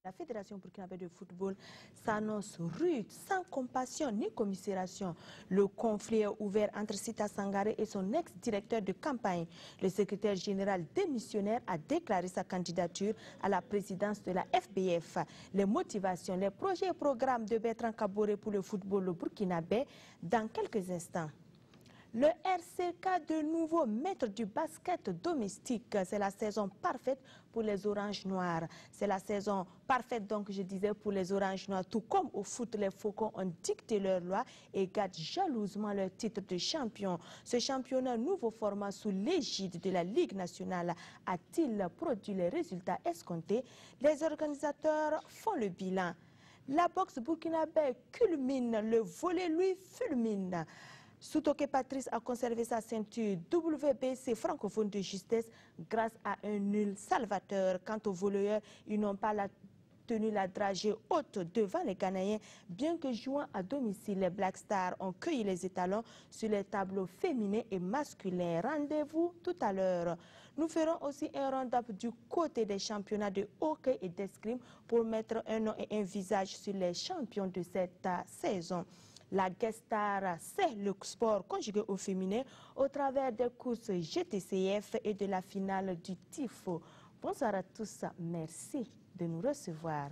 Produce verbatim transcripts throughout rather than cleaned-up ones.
La Fédération burkinabé de football s'annonce rude, sans compassion ni commisération. Le conflit est ouvert entre Sita Sangaré et son ex-directeur de campagne. Le secrétaire général démissionnaire a déclaré sa candidature à la présidence de la F B F. Les motivations, les projets et programmes de Bertrand Kaboré pour le football burkinabé dans quelques instants. Le R C K de nouveau maître du basket domestique. C'est la saison parfaite pour les Oranges Noirs. C'est la saison parfaite, donc je disais, pour les Oranges Noirs. Tout comme au foot, les Faucons ont dicté leur loi et gardent jalousement leur titre de champion. Ce championnat, nouveau format sous l'égide de la Ligue nationale, a-t-il produit les résultats escomptés? Les organisateurs font le bilan. La boxe burkinabé culmine, le volley lui fulmine. Soutoké Patrice a conservé sa ceinture W B C francophone de justesse grâce à un nul salvateur. Quant aux volleyeurs, ils n'ont pas la tenu la dragée haute devant les Ghanéens. Bien que jouant à domicile, les Black Stars ont cueilli les étalons sur les tableaux féminins et masculins. Rendez-vous tout à l'heure. Nous ferons aussi un round-up du côté des championnats de hockey et d'escrime pour mettre un nom et un visage sur les champions de cette saison. La guest star, c'est le sport conjugué au féminin au travers des courses G T C F et de la finale du Tifo. Bonsoir à tous, merci de nous recevoir.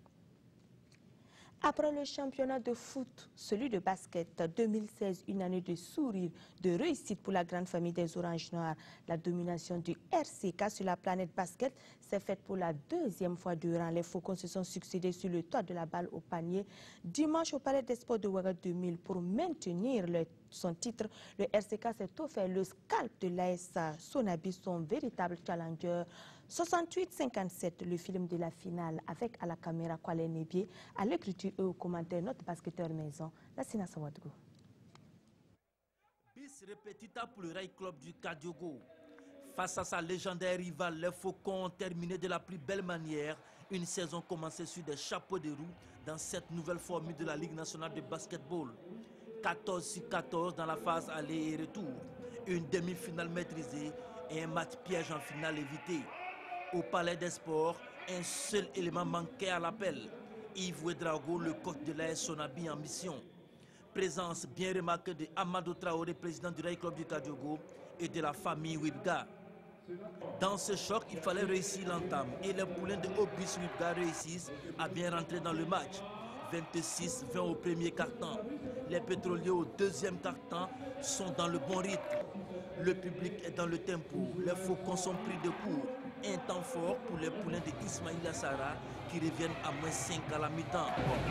Après le championnat de foot, celui de basket deux mille seize, une année de sourire, de réussite pour la grande famille des Oranges Noirs. La domination du R C K sur la planète basket s'est faite pour la deuxième fois durant. Les Faucons se sont succédés sur le toit de la balle au panier dimanche au Palais des Sports de Ouaga deux mille pour maintenir le, son titre. Le R C K s'est offert le scalp de l'A S Sonabi, son véritable challenger. soixante-huit cinquante-sept, le film de la finale avec à la caméra Kwale Nebié, à l'écriture et au commentaire notre basketteur maison, Lassina Sawadgo. Bis repetita pour le Rail Club du Kadiogo. Face à sa légendaire rivale, les Faucons ont terminé de la plus belle manière une saison commencée sur des chapeaux de roue dans cette nouvelle formule de la Ligue nationale de basketball. quatorze sur quatorze dans la phase aller et retour, une demi-finale maîtrisée et un match piège en finale évité. Au Palais des Sports, un seul élément manquait à l'appel. Yves Ouedraogo, le coach de l'A S Sonabi en mission. Présence bien remarquée de Amadou Traoré, président du Rail Club du Kadiogo, et de la famille Wibga. Dans ce choc, il fallait réussir l'entame et les poulains de Obis Wibga réussissent à bien rentrer dans le match. vingt-six vingt au premier quart-temps. Les pétroliers au deuxième quart-temps sont dans le bon rythme. Le public est dans le tempo. Les Faucons sont pris de court. Un temps fort pour les poulains de Ismaïla Sara qui reviennent à moins cinq à la mi-temps.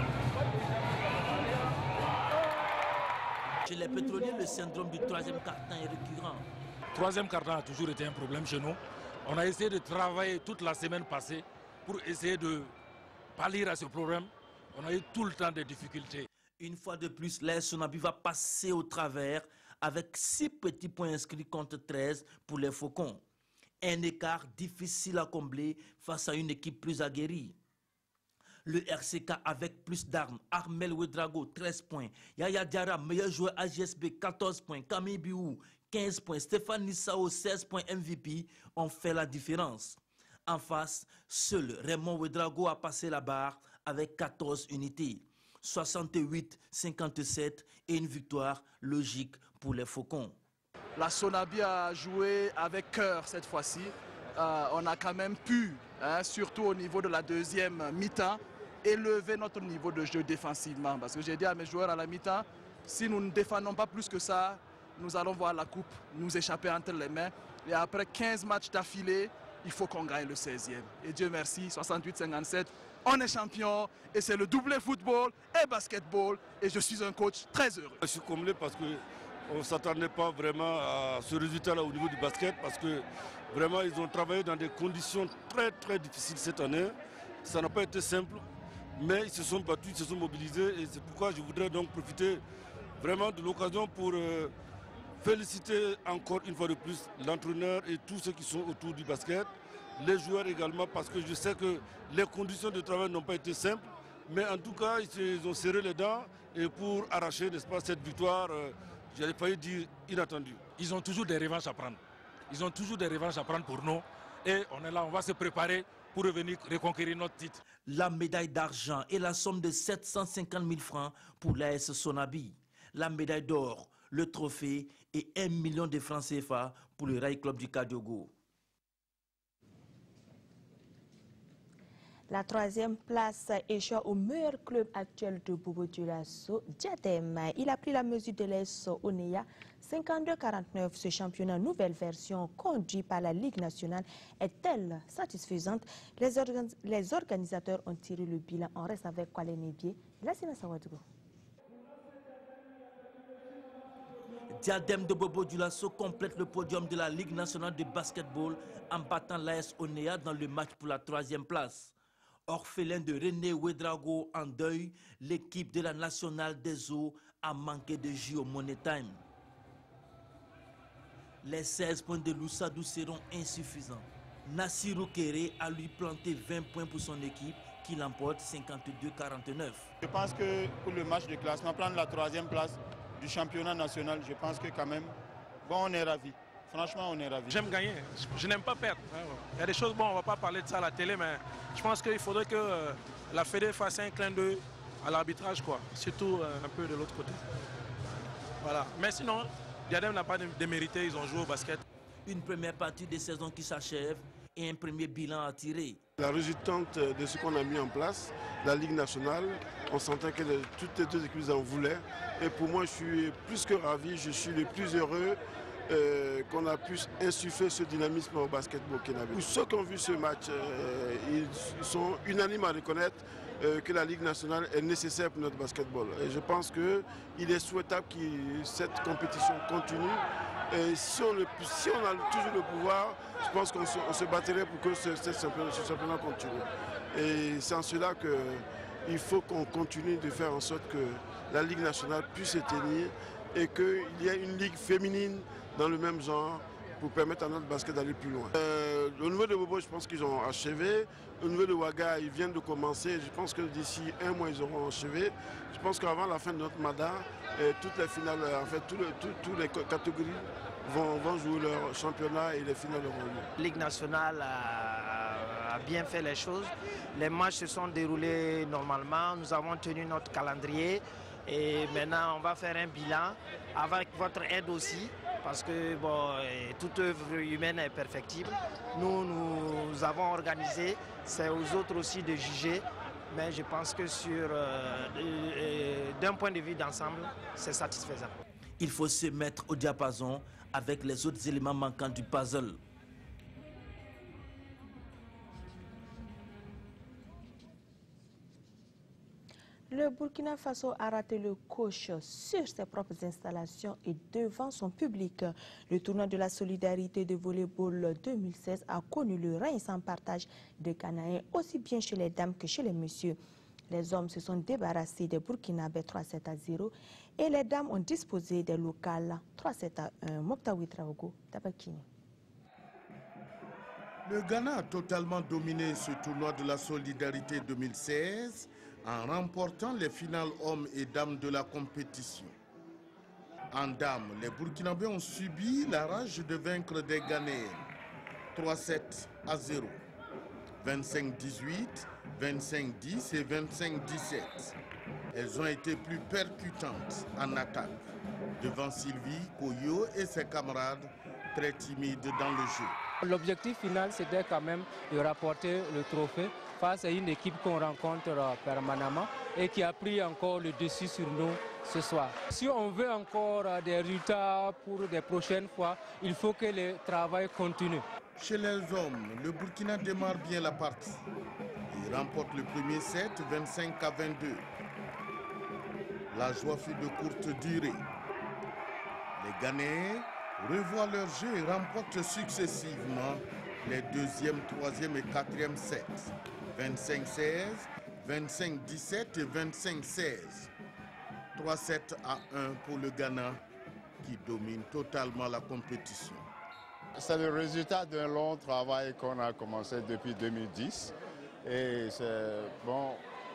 Chez les pétroliers, le syndrome du troisième quart-temps est récurrent. Troisième quart-temps a toujours été un problème chez nous. On a essayé de travailler toute la semaine passée pour essayer de pallier à ce problème. On a eu tout le temps des difficultés. Une fois de plus, l'A S Sonabi va passer au travers avec six petits points inscrits contre treize pour les Faucons. Un écart difficile à combler face à une équipe plus aguerrie. Le R C K avec plus d'armes, Armel Ouedraogo, treize points, Yaya Diarra, meilleur joueur A J S B, quatorze points, Camille Biou, quinze points, Stéphane Nissao, seize points M V P, ont fait la différence. En face, seul Raymond Ouedraogo a passé la barre avec quatorze unités. soixante-huit cinquante-sept et une victoire logique pour les Faucons. La Sonabi a joué avec cœur cette fois-ci. Euh, on a quand même pu, hein, surtout au niveau de la deuxième mi-temps, élever notre niveau de jeu défensivement. Parce que j'ai dit à mes joueurs à la mi-temps, si nous ne défendons pas plus que ça, nous allons voir la coupe nous échapper entre les mains. Et après quinze matchs d'affilée, il faut qu'on gagne le seizième. Et Dieu merci, soixante-huit cinquante-sept, on est champion et c'est le doublé football et basketball. Et je suis un coach très heureux. Je suis comblé parce qu'on ne s'attendait pas vraiment à ce résultat-là au niveau du basket. Parce que vraiment, ils ont travaillé dans des conditions très très difficiles cette année. Ça n'a pas été simple, mais ils se sont battus, ils se sont mobilisés. Et c'est pourquoi je voudrais donc profiter vraiment de l'occasion pour euh, féliciter encore une fois de plus l'entraîneur et tous ceux qui sont autour du basket, les joueurs également, parce que je sais que les conditions de travail n'ont pas été simples, mais en tout cas, ils ont serré les dents et pour arracher, n'est-ce pas, cette victoire, euh, j'allais failli dire inattendue. Ils ont toujours des revanches à prendre. Ils ont toujours des revanches à prendre pour nous. Et on est là, on va se préparer pour revenir reconquérir notre titre. La médaille d'argent et la somme de sept cent cinquante mille francs pour l'A S Sonabi. La médaille d'or, le trophée et un million de francs C F A pour le Rail Club du Kadiogo. La troisième place échoue au meilleur club actuel de Bobo Dioulasso, Diadem. Il a pris la mesure de l'A S Onéa cinquante-deux à quarante-neuf. Ce championnat nouvelle version conduit par la Ligue nationale est-elle satisfaisante? Les, organ les organisateurs ont tiré le bilan. On reste avec Kwale Nebié. La Sina Sawadou. Diadem de Bobo Dioulasso complète le podium de la Ligue nationale de basketball en battant l'A S Onéa dans le match pour la troisième place. Orphelin de René Ouedraogo en deuil, l'équipe de la nationale des eaux a manqué de jus au Money Time. Les seize points de Loussadou seront insuffisants. Nassirou Kéré a lui planté vingt points pour son équipe qui l'emporte cinquante-deux à quarante-neuf. Je pense que pour le match de classement, prendre la troisième place du championnat national, je pense que quand même, bon, on est ravis. Franchement, on est ravis. J'aime gagner, je n'aime pas perdre. Il y a des choses, bon, on ne va pas parler de ça à la télé, mais je pense qu'il faudrait que euh, la Fédé fasse un clin d'œil à l'arbitrage, quoi. Surtout euh, un peu de l'autre côté. Voilà. Mais sinon, Diadem n'a pas démérité, ils ont joué au basket. Une première partie de saison qui s'achève et un premier bilan à tirer. La résultante de ce qu'on a mis en place, la Ligue nationale, on sentait que les, toutes les deux équipes en voulaient. Et pour moi, je suis plus que ravi, je suis le plus heureux euh, qu'on a pu insuffler ce dynamisme au basketball burkinabé. Ceux qui ont vu ce match, euh, ils sont unanimes à reconnaître euh, que la Ligue nationale est nécessaire pour notre basketball. Et je pense qu'il est souhaitable que cette compétition continue. Et si on, le, si on a toujours le pouvoir, je pense qu'on se, on se battrait pour que ce, ce, championnat, ce championnat continue. Et c'est en cela qu'il faut qu'on continue de faire en sorte que la Ligue nationale puisse se tenir et qu'il y ait une ligue féminine dans le même genre pour permettre à notre basket d'aller plus loin. Euh, au niveau de Bobo, je pense qu'ils ont achevé. Au niveau de Ouaga, ils viennent de commencer. Je pense que d'ici un mois, ils auront achevé. Je pense qu'avant la fin de notre mandat, euh, toutes les finales, en fait, toutes les, tout, tout les catégories vont, vont jouer leur championnat et les finales auront lieu. La Ligue nationale a, a bien fait les choses. Les matchs se sont déroulés normalement. Nous avons tenu notre calendrier. Et maintenant, on va faire un bilan avec votre aide aussi. Parce que bon, toute œuvre humaine est perfectible. Nous, nous avons organisé, c'est aux autres aussi de juger, mais je pense que sur euh, euh, d'un point de vue d'ensemble, c'est satisfaisant. Il faut se mettre au diapason avec les autres éléments manquants du puzzle. Le Burkina Faso a raté le coche sur ses propres installations et devant son public. Le tournoi de la solidarité de volleyball deux mille seize a connu le règne sans partage des Canaïens, aussi bien chez les dames que chez les messieurs. Les hommes se sont débarrassés des Burkinabés trois sept à zéro et les dames ont disposé des locales trois sept à un. Moktawi Traogo, Tabakini. Le Ghana a totalement dominé ce tournoi de la solidarité deux mille seize en remportant les finales hommes et dames de la compétition. En dames, les Burkinabés ont subi la rage de vaincre des Ghanéens trois sept à zéro, vingt-cinq dix-huit, vingt-cinq dix et vingt-cinq dix-sept. Elles ont été plus percutantes en attaque devant Sylvie, Koyo et ses camarades très timides dans le jeu. L'objectif final, c'était quand même de rapporter le trophée face à une équipe qu'on rencontre permanemment et qui a pris encore le dessus sur nous ce soir. Si on veut encore des résultats pour des prochaines fois, il faut que le travail continue. Chez les hommes, le Burkina démarre bien la partie. Il remporte le premier set vingt-cinq à vingt-deux. La joie fut de courte durée. Les Ghanéens revoient leur jeu et remportent successivement les deuxième, troisième et quatrième sets. vingt-cinq seize, vingt-cinq dix-sept et vingt-cinq seize. trois sept à un pour le Ghana qui domine totalement la compétition. C'est le résultat d'un long travail qu'on a commencé depuis deux mille dix. Et c'est bon,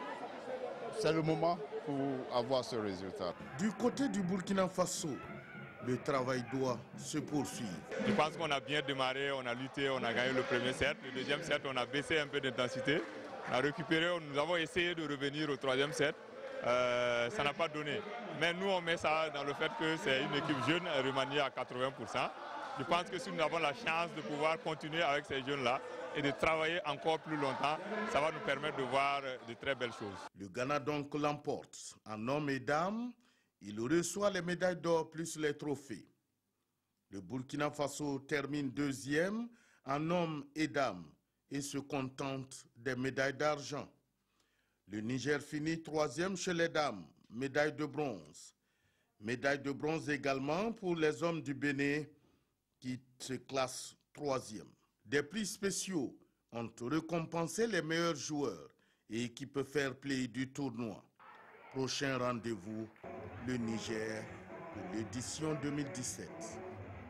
c'est le moment pour avoir ce résultat. Du côté du Burkina Faso, le travail doit se poursuivre. Je pense qu'on a bien démarré, on a lutté, on a gagné le premier set. Le deuxième set, on a baissé un peu d'intensité. On a récupéré, nous avons essayé de revenir au troisième set. Euh, ça n'a pas donné. Mais nous, on met ça dans le fait que c'est une équipe jeune remaniée à quatre-vingts pour cent. Je pense que si nous avons la chance de pouvoir continuer avec ces jeunes-là et de travailler encore plus longtemps, ça va nous permettre de voir de très belles choses. Le Ghana donc l'emporte. En hommes et dames, il reçoit les médailles d'or plus les trophées. Le Burkina Faso termine deuxième en hommes et dames et se contente des médailles d'argent. Le Niger finit troisième chez les dames, médaille de bronze. Médaille de bronze également pour les hommes du Bénin qui se classent troisième. Des prix spéciaux ont récompensé les meilleurs joueurs et équipes fair play du tournoi. Prochain rendez-vous, le Niger pour l'édition deux mille dix-sept.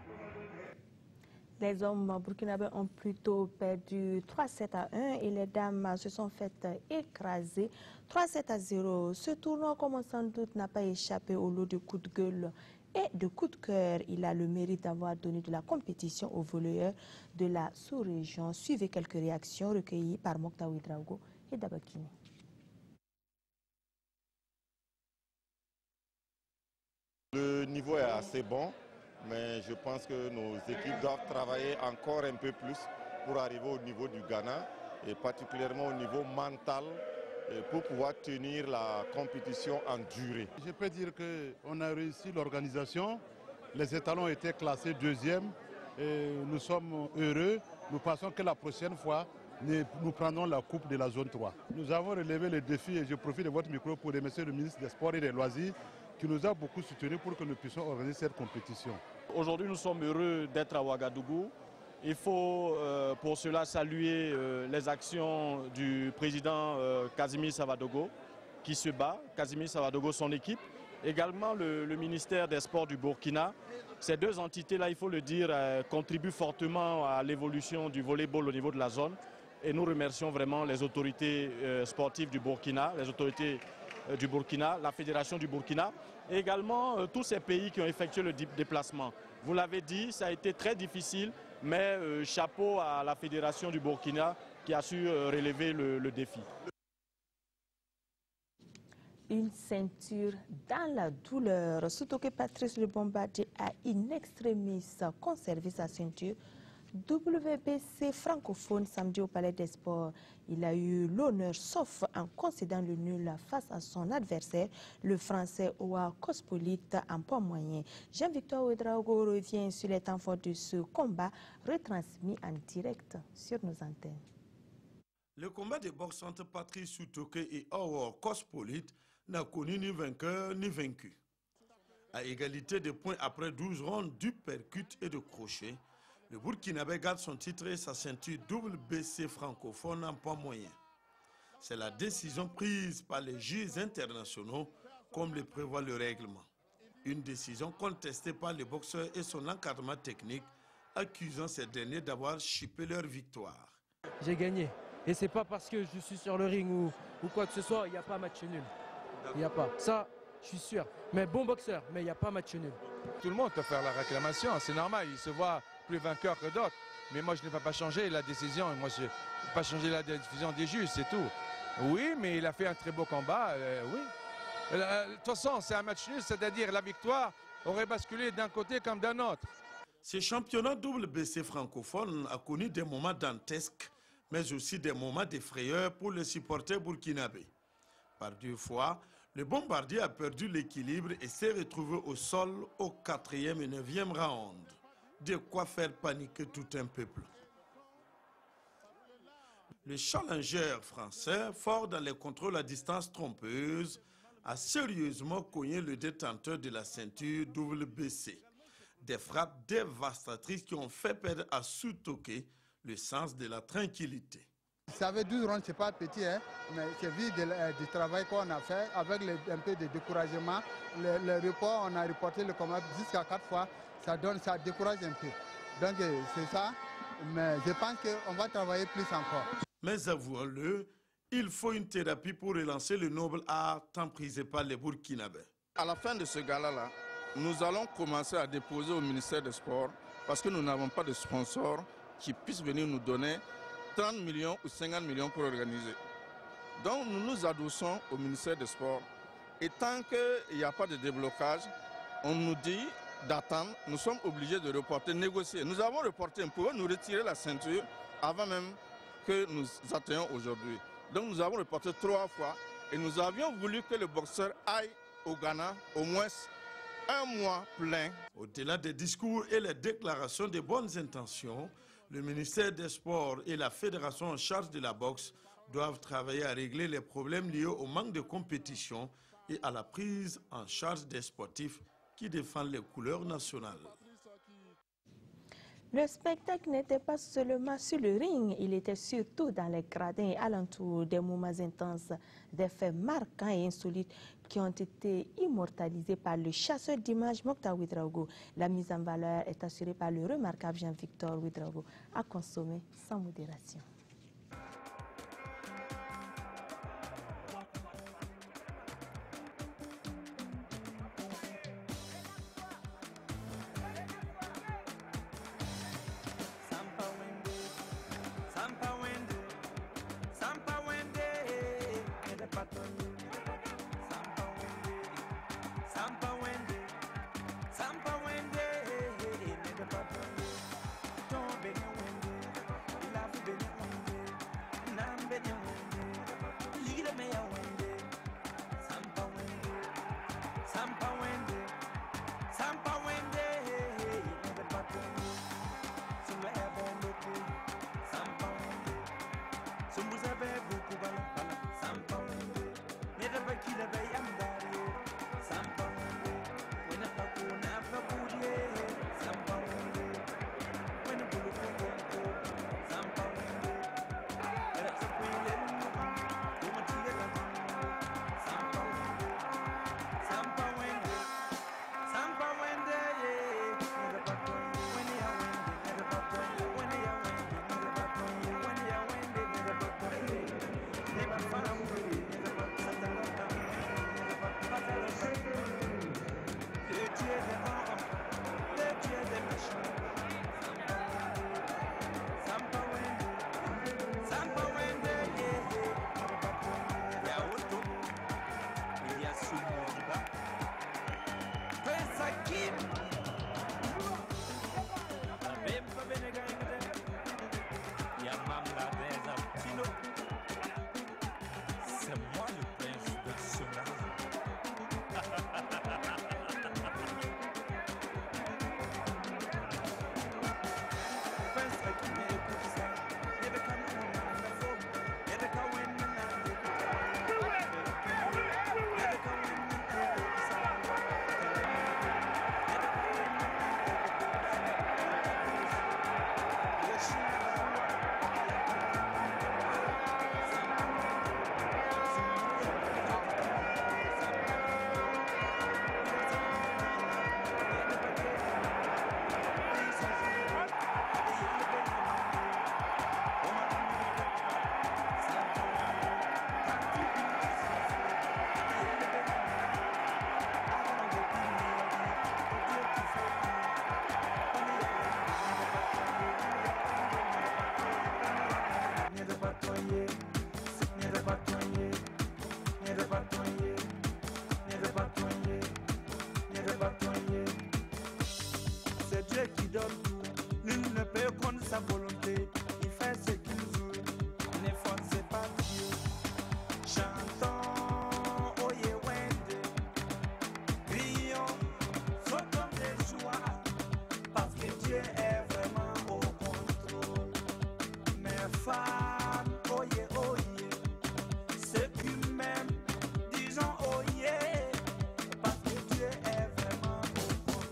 Les hommes burkinabés ont plutôt perdu trois sept à un et les dames se sont faites écraser trois sept à zéro. Ce tournoi, comme sans doute, n'a pas échappé au lot de coups de gueule et de coups de cœur. Il a le mérite d'avoir donné de la compétition aux volleyeurs de la sous-région. Suivez quelques réactions recueillies par Mokhtar Ouedraogo et Dabakini. Le niveau est assez bon, mais je pense que nos équipes doivent travailler encore un peu plus pour arriver au niveau du Ghana et particulièrement au niveau mental pour pouvoir tenir la compétition en durée. Je peux dire qu'on a réussi l'organisation, les étalons étaient classés deuxième et nous sommes heureux. Nous pensons que la prochaine fois, nous prendrons la coupe de la zone trois. Nous avons relevé le défi et je profite de votre micro pour remercier le ministre des Sports et des Loisirs qui nous a beaucoup soutenus pour que nous puissions organiser cette compétition. Aujourd'hui, nous sommes heureux d'être à Ouagadougou. Il faut euh, pour cela saluer euh, les actions du président euh, Casimir Savadogo qui se bat, Casimir Savadogo, son équipe. Également le, le ministère des Sports du Burkina. Ces deux entités-là, il faut le dire, euh, contribuent fortement à l'évolution du volleyball au niveau de la zone. Et nous remercions vraiment les autorités euh, sportives du Burkina, les autorités euh, du Burkina, la Fédération du Burkina, et également euh, tous ces pays qui ont effectué le déplacement. Vous l'avez dit, ça a été très difficile, mais euh, chapeau à la Fédération du Burkina qui a su euh, relever le, le défi. Une ceinture dans la douleur. Surtout que Patrice Le Bombardier a in extremis conservé sa ceinture. W B C francophone samedi au Palais des Sports. Il a eu l'honneur, sauf en concédant le nul face à son adversaire, le Français Owa Cospolite en poids moyen. Jean-Victor Ouedraogo revient sur les temps forts de ce combat, retransmis en direct sur nos antennes. Le combat de boxe entre Patrice Soutoke et Owa Cospolite n'a connu ni vainqueur ni vaincu. À égalité de points après douze rondes du percute et de crochet, le Burkinabé garde son titre et sa ceinture W B C francophone en poids moyen. C'est la décision prise par les juges internationaux, comme le prévoit le règlement. Une décision contestée par les boxeurs et son encadrement technique, accusant ces derniers d'avoir chippé leur victoire. J'ai gagné. Et c'est pas parce que je suis sur le ring ou, ou quoi que ce soit, il n'y a pas match nul. Il n'y a pas. Ça, je suis sûr. Mais bon boxeur, mais il n'y a pas match nul. Tout le monde peut faire la réclamation, c'est normal. Il se voit plus vainqueur que d'autres. Mais moi, je ne vais pas changer la décision. Moi, je ne vais pas changer la décision des juges, c'est tout. Oui, mais il a fait un très beau combat, euh, oui. Euh, de toute façon, c'est un match nul, c'est-à-dire la victoire aurait basculé d'un côté comme d'un autre. Ce championnat W B C francophone a connu des moments dantesques, mais aussi des moments de frayeur pour les supporters burkinabés. Par deux fois, le Bombardier a perdu l'équilibre et s'est retrouvé au sol au quatrième et neuvième round. De quoi faire paniquer tout un peuple. Le challenger français, fort dans les contrôles à distance trompeuse, a sérieusement cogné le détenteur de la ceinture W B C. Des frappes dévastatrices qui ont fait perdre à Soutoke le sens de la tranquillité. Ça fait douze rondes, c'est pas petit, hein, mais c'est vu du travail qu'on a fait avec le, un peu de découragement. Le, le report, on a reporté le combat jusqu'à quatre fois. Ça donne, ça décourage un peu. Donc c'est ça, mais je pense qu'on va travailler plus encore. Mais avouons-le, il faut une thérapie pour relancer le noble art tant prisé par les Burkinabés. À la fin de ce gala-là, nous allons commencer à déposer au ministère des Sports parce que nous n'avons pas de sponsors qui puissent venir nous donner trente millions ou cinquante millions pour organiser. Donc nous nous adossons au ministère des Sports et tant qu'il n'y a pas de déblocage, on nous dit d'attendre, nous sommes obligés de reporter, négocier. Nous avons reporté, nous pouvons nous retirer la ceinture avant même que nous atteignions aujourd'hui. Donc nous avons reporté trois fois et nous avions voulu que le boxeur aille au Ghana au moins un mois plein. Au-delà des discours et les déclarations de bonnes intentions, le ministère des Sports et la fédération en charge de la boxe doivent travailler à régler les problèmes liés au manque de compétition et à la prise en charge des sportifs qui défendent les couleurs nationales. Le spectacle n'était pas seulement sur le ring, il était surtout dans les gradins et alentours, des moments intenses, des faits marquants et insolites qui ont été immortalisés par le chasseur d'images Mokhtar Ouedraogo. La mise en valeur est assurée par le remarquable Jean-Victor Ouedraogo, à consommer sans modération.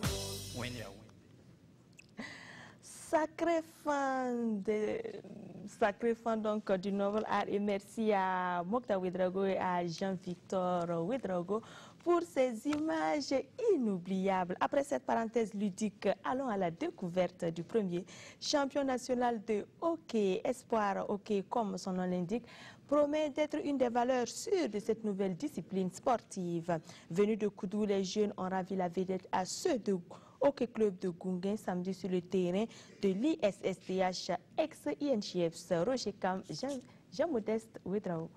Sacré fan de Sacré fan donc du Nouvel Art et merci à Mokta Ouedraogo et à Jean-Victor Ouedraogo pour ces images inoubliables. Après cette parenthèse ludique, allons à la découverte du premier champion national de hockey. Espoir hockey, comme son nom l'indique, promet d'être une des valeurs sûres de cette nouvelle discipline sportive. Venus de Koudou, les jeunes ont ravi la vedette à ceux de Hockey Club de Gunguin samedi sur le terrain de l'I S S T H ex-I N C F. Roger Cam, Jean-Modeste Ouedraogo.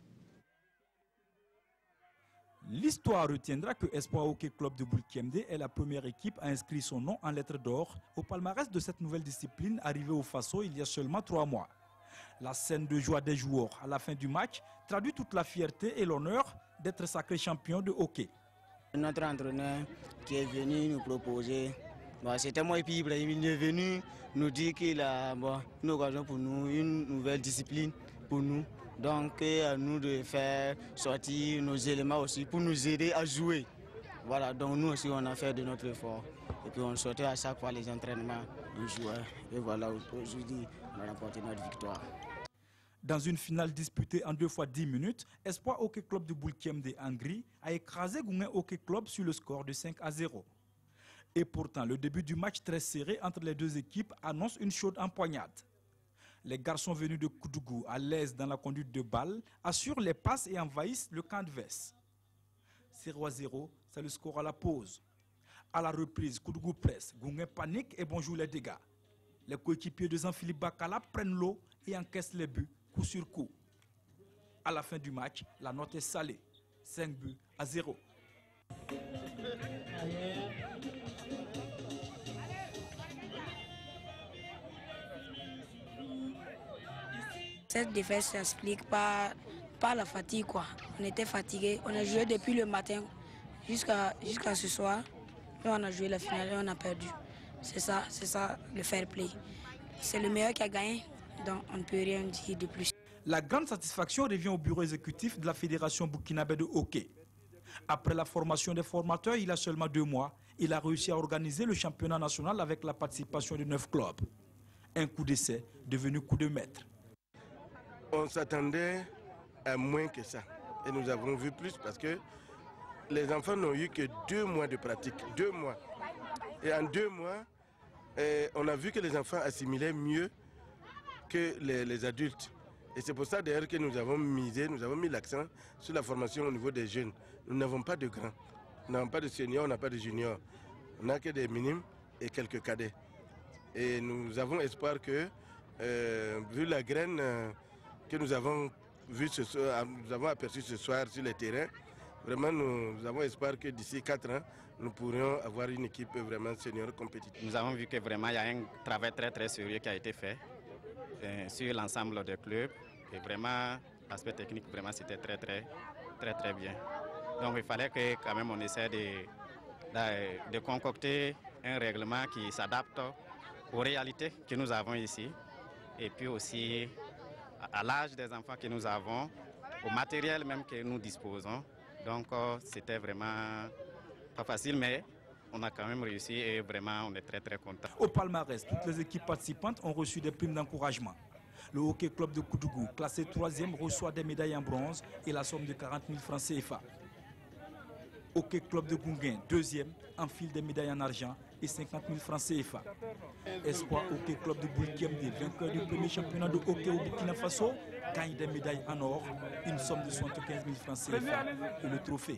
L'histoire retiendra que Espoir Hockey Club de Boulkemde est la première équipe à inscrire son nom en lettres d'or au palmarès de cette nouvelle discipline arrivée au Faso il y a seulement trois mois. La scène de joie des joueurs à la fin du match traduit toute la fierté et l'honneur d'être sacré champion de hockey. Notre entraîneur qui est venu nous proposer, bon, c'était moi et puis Ibrahim, il est venu nous dire qu'il a bon, une occasion pour nous, une nouvelle discipline pour nous. Donc à nous de faire sortir nos éléments aussi pour nous aider à jouer. Voilà, donc nous aussi on a fait de notre effort. Et puis on sortait à chaque fois les entraînements, on jouait. Et voilà, aujourd'hui on a remporté notre victoire. Dans une finale disputée en deux fois dix minutes, Espoir Hockey Club de Boulkemde Angri a écrasé Gunguin Hockey Club sur le score de cinq à zéro. Et pourtant, le début du match très serré entre les deux équipes annonce une chaude empoignade. Les garçons venus de Koudougou, à l'aise dans la conduite de balle, assurent les passes et envahissent le camp adverse. zéro à zéro, c'est le score à la pause. À la reprise, Koudougou presse, Gunguin panique et bonjour les dégâts. Les coéquipiers de Jean-Philippe Bakala prennent l'eau et encaissent les buts, coup sur coup. À la fin du match, la note est salée, cinq buts à zéro. Cette défaite s'explique par, par la fatigue, quoi. On était fatigués, on a joué depuis le matin jusqu'à jusqu'à ce soir. Et on a joué la finale et on a perdu. C'est ça, c'est ça le fair play. C'est le meilleur qui a gagné, donc on ne peut rien dire de plus. La grande satisfaction revient au bureau exécutif de la Fédération burkinabé de hockey. Après la formation des formateurs, il y a seulement deux mois, il a réussi à organiser le championnat national avec la participation de neuf clubs. Un coup d'essai devenu coup de maître. On s'attendait à moins que ça. Et nous avons vu plus parce que les enfants n'ont eu que deux mois de pratique. Deux mois. Et en deux mois, eh, on a vu que les enfants assimilaient mieux que les, les adultes. Et c'est pour ça d'ailleurs que nous avons misé, nous avons mis l'accent sur la formation au niveau des jeunes. Nous n'avons pas de grands. Nous n'avons pas de seniors, on n'a pas de juniors. On n'a que des minimes et quelques cadets. Et nous avons espoir que, euh, vu la graine euh, que nous avons, vu ce soir, nous avons aperçu ce soir sur les terrains, vraiment nous, nous avons espoir que d'ici quatre ans, nous pourrions avoir une équipe vraiment senior compétitive. Nous avons vu que vraiment il y a un travail très très sérieux qui a été fait euh, sur l'ensemble des clubs. Et vraiment, l'aspect technique, vraiment c'était très très très très bien. Donc il fallait que quand même on essaie de, de, de concocter un règlement qui s'adapte aux réalités que nous avons ici. Et puis aussi à l'âge des enfants que nous avons, au matériel même que nous disposons. Donc c'était vraiment pas facile, mais on a quand même réussi et vraiment on est très très contents. Au palmarès, toutes les équipes participantes ont reçu des primes d'encouragement. Le Hockey Club de Koudougou, classé troisième, reçoit des médailles en bronze et la somme de quarante mille francs C F A. Hockey Club de Gunguin, deuxième, enfile des médailles en argent et cinquante mille francs C F A. Espoir Hockey Club de Boulkemde, vainqueur du premier championnat de hockey au Burkina Faso, gagne des médailles en or, une somme de soixante-quinze mille francs C F A et le trophée.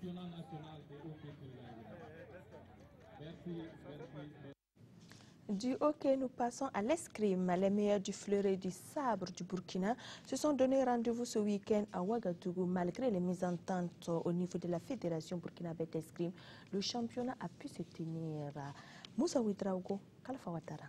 Du hockey, nous passons à l'escrime. Les meilleurs du fleuret du sabre du Burkina se sont donné rendez-vous ce week-end à Ouagadougou. Malgré les mésententes au niveau de la Fédération burkinabé d'escrime, le championnat a pu se tenir. Moussa Ouedraogo, Kalfa Ouattara.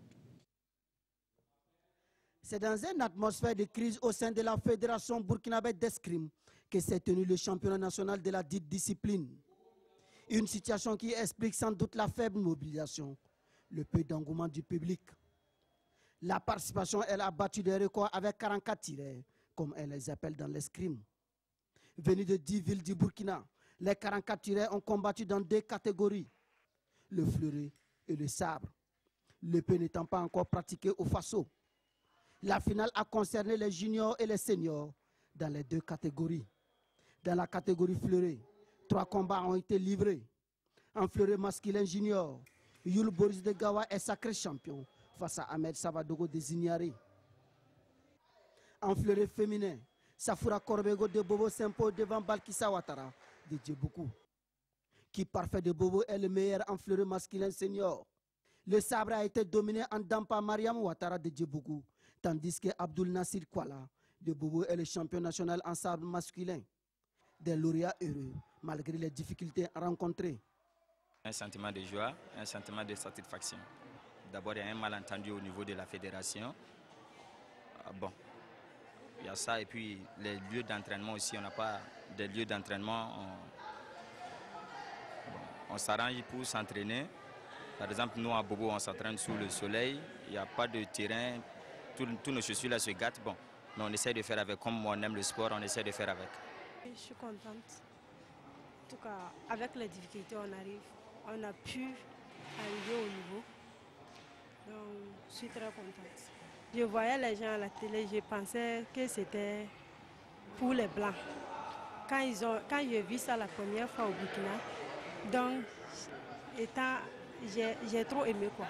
C'est dans une atmosphère de crise au sein de la Fédération burkinabé d'escrime que s'est tenu le championnat national de la dite discipline. Une situation qui explique sans doute la faible mobilisation, le peu d'engouement du public. La participation, elle a battu des records avec quarante-quatre tireurs, comme elle les appelle dans l'escrime. Venus de dix villes du Burkina, les quarante-quatre tireurs ont combattu dans deux catégories, le fleuret et le sabre, le peu n'étant pas encore pratiqué au Faso. La finale a concerné les juniors et les seniors dans les deux catégories. Dans la catégorie fleuret, trois combats ont été livrés. En fleuret masculin junior, Yul Boris de Gawa est sacré champion face à Ahmed Savadogo de Zignari. En fleuret féminin, Safura Korbego de Bobo s'impose devant Balkissa Ouattara de Djeboukou. Qui parfait de Bobo est le meilleur en fleuret masculin senior. Le sabre a été dominé en dame par Mariam Ouattara de Djeboukou, tandis que Abdul Nassir Kwala de Bobo est le champion national en sabre masculin. Des lauréats heureux, malgré les difficultés rencontrées. Un sentiment de joie, un sentiment de satisfaction. D'abord, il y a un malentendu au niveau de la fédération. Ah, bon, il y a ça, et puis les lieux d'entraînement aussi, on n'a pas de lieux d'entraînement. On, bon, on s'arrange pour s'entraîner. Par exemple, nous à Bobo, on s'entraîne sous le soleil, il n'y a pas de terrain, tous nos chaussures là se gâtent. Bon, mais on essaie de faire avec, comme on aime le sport, on essaie de faire avec. Je suis contente. En tout cas, avec les difficultés, on arrive, on a pu arriver au niveau. Donc, je suis très contente. Je voyais les gens à la télé, je pensais que c'était pour les Blancs. Quand, ils ont, quand j'ai vu ça la première fois au Burkina, donc, étant, j'ai trop aimé quoi.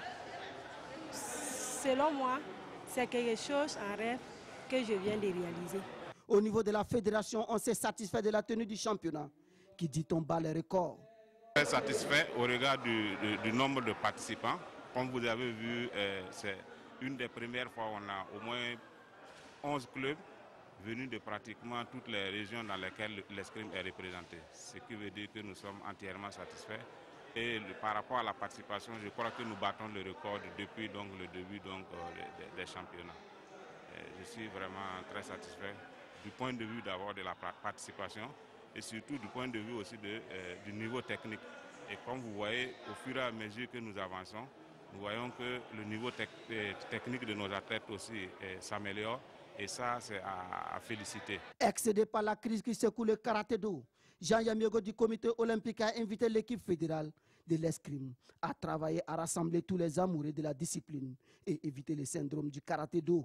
Selon moi, c'est quelque chose en rêve que je viens de réaliser. Au niveau de la fédération, on s'est satisfait de la tenue du championnat, qui dit-on bat les records. Très satisfait au regard du, du, du nombre de participants. Comme vous avez vu, euh, c'est une des premières fois où on a au moins onze clubs venus de pratiquement toutes les régions dans lesquelles l'escrime est représenté. Ce qui veut dire que nous sommes entièrement satisfaits. Et le, par rapport à la participation, je crois que nous battons le record depuis donc, le début donc, euh, des, des championnats. Et je suis vraiment très satisfait du point de vue d'abord de la participation et surtout du point de vue aussi de, euh, du niveau technique. Et comme vous voyez, au fur et à mesure que nous avançons, nous voyons que le niveau tec technique de nos athlètes aussi euh, s'améliore et ça, c'est à, à féliciter. Excédé par la crise qui secoue le karaté-do, Jean Yamiego du comité olympique a invité l'équipe fédérale de l'escrime à travailler à rassembler tous les amoureux de la discipline et éviter le syndrome du karaté-do.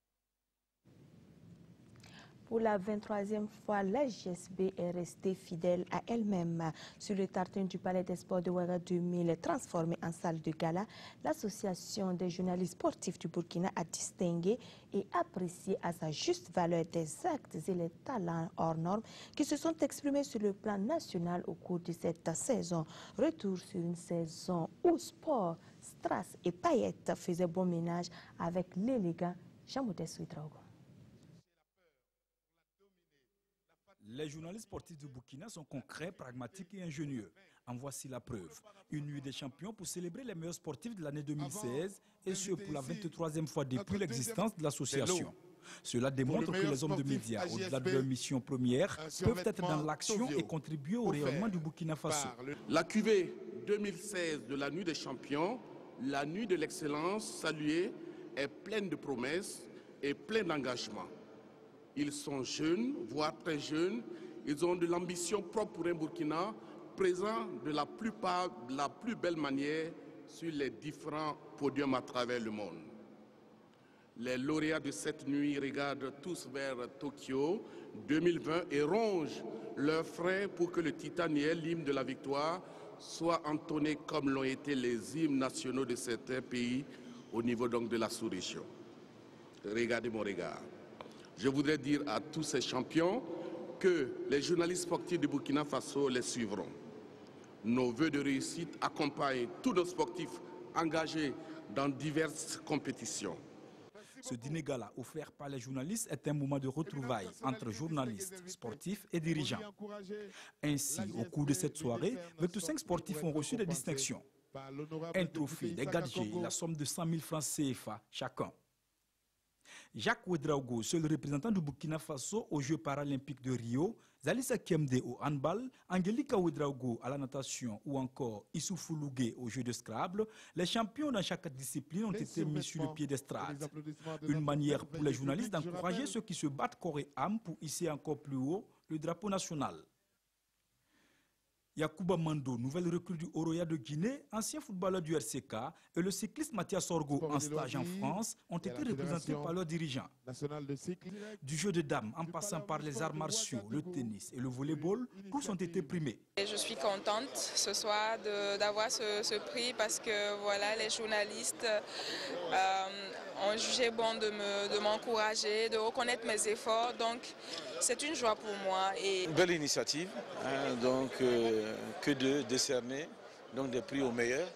Pour la vingt-troisième fois, la G S B est restée fidèle à elle-même. Sur le tartin du Palais des Sports de Ouaga deux mille, transformé en salle de gala, l'Association des journalistes sportifs du Burkina a distingué et apprécié à sa juste valeur des actes et les talents hors normes qui se sont exprimés sur le plan national au cours de cette saison. Retour sur une saison où sport, strass et paillettes faisaient bon ménage avec l'élégant Jean-Modeste Ouedraogo. Les journalistes sportifs du Burkina sont concrets, pragmatiques et ingénieux. En voici la preuve. Une nuit des champions pour célébrer les meilleurs sportifs de l'année deux mille seize et ce pour la vingt-troisième fois depuis l'existence de l'association. Cela démontre que les hommes de médias, au-delà de leur mission première, peuvent être dans l'action et contribuer au rayonnement du Burkina Faso. La cuvée deux mille seize de la nuit des champions, la nuit de l'excellence saluée, est pleine de promesses et pleine d'engagement. Ils sont jeunes, voire très jeunes. Ils ont de l'ambition propre pour un Burkina, présent de la plupart, de la plus belle manière sur les différents podiums à travers le monde. Les lauréats de cette nuit regardent tous vers Tokyo deux mille vingt et rongent leurs freins pour que le titaniel, l'hymne de la victoire, soit entonné comme l'ont été les hymnes nationaux de certains pays au niveau donc de la sous-région. Regardez mon regard. Je voudrais dire à tous ces champions que les journalistes sportifs du Burkina Faso les suivront. Nos vœux de réussite accompagnent tous nos sportifs engagés dans diverses compétitions. Ce dîner gala offert par les journalistes est un moment de retrouvailles entre journalistes, sportifs et dirigeants. Ainsi, au cours de cette soirée, vingt-cinq sportifs ont reçu des distinctions. Un trophée, des gadgets, la somme de cent mille francs C F A chacun. Jacques Ouedraogo, seul représentant du Burkina Faso aux Jeux paralympiques de Rio, Zalissa Kemde au handball, Angelica Ouedraogo à la natation ou encore Issoufou Lougué aux Jeux de Scrabble, les champions dans chaque discipline ont été mis sur le piédestal. Une manière pour les journalistes d'encourager ceux qui se battent corps et âme pour hisser encore plus haut le drapeau national. Yacouba Mando, nouvelle recrue du Oroya de Guinée, ancien footballeur du R C K, et le cycliste Mathias Sorgo, en stage en France, ont été représentés par leurs dirigeants. Du jeu de dames, en passant par les arts martiaux, le tennis et le volleyball, tous ont été primés. Et je suis contente ce soir d'avoir ce, ce prix parce que voilà, les journalistes euh, ont jugé bon de m'encourager, de, de reconnaître mes efforts. Donc c'est une joie pour moi. Et... Une belle initiative, hein, donc, euh, que de décerner donc, des prix aux meilleurs.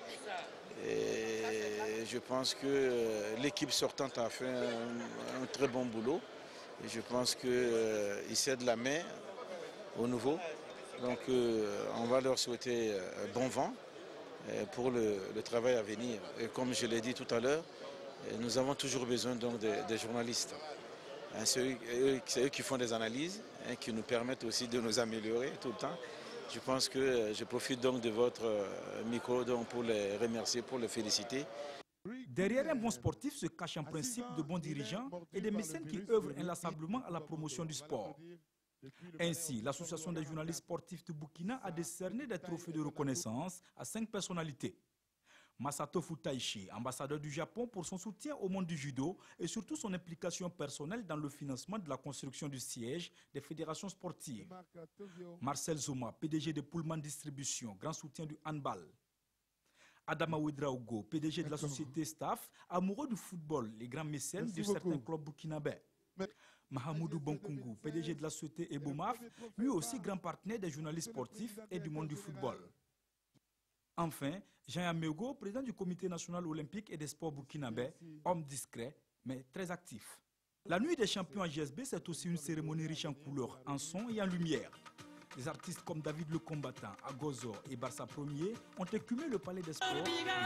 Et je pense que euh, l'équipe sortante a fait un, un très bon boulot. Et je pense qu'ils euh, cèdent la main au nouveau. Donc euh, on va leur souhaiter euh, bon vent euh, pour le, le travail à venir. Et comme je l'ai dit tout à l'heure, nous avons toujours besoin donc des, des journalistes. Hein, c'est eux, eux qui font des analyses, hein, qui nous permettent aussi de nous améliorer tout le temps. Je pense que euh, je profite donc de votre euh, micro donc, pour les remercier, pour les féliciter. Derrière un bon sportif se cache un principe de bons dirigeants et des mécènes qui œuvrent inlassablement à la promotion du sport. Ainsi, l'Association des journalistes sportifs de Burkina a décerné des trophées de reconnaissance à cinq personnalités. Masato Futaishi, ambassadeur du Japon pour son soutien au monde du judo et surtout son implication personnelle dans le financement de la construction du siège des fédérations sportives. Marcel Zoma, P D G de Pullman Distribution, grand soutien du handball. Adama Ouedraogo, P D G de la société Staff, amoureux du football, les grands mécènes de certains clubs burkinabés. Mahamoudou Bonkungu, P D G de la société Ebomaf, lui aussi grand partenaire des journalistes sportifs et du monde du football. Enfin, Jean Yamego, président du comité national olympique et des sports burkinabés, homme discret mais très actif. La nuit des champions à G S B, c'est aussi une cérémonie riche en couleurs, en son et en lumière. Des artistes comme David le Combattant, Agozo et Barça Premier ont écumé le palais des sports.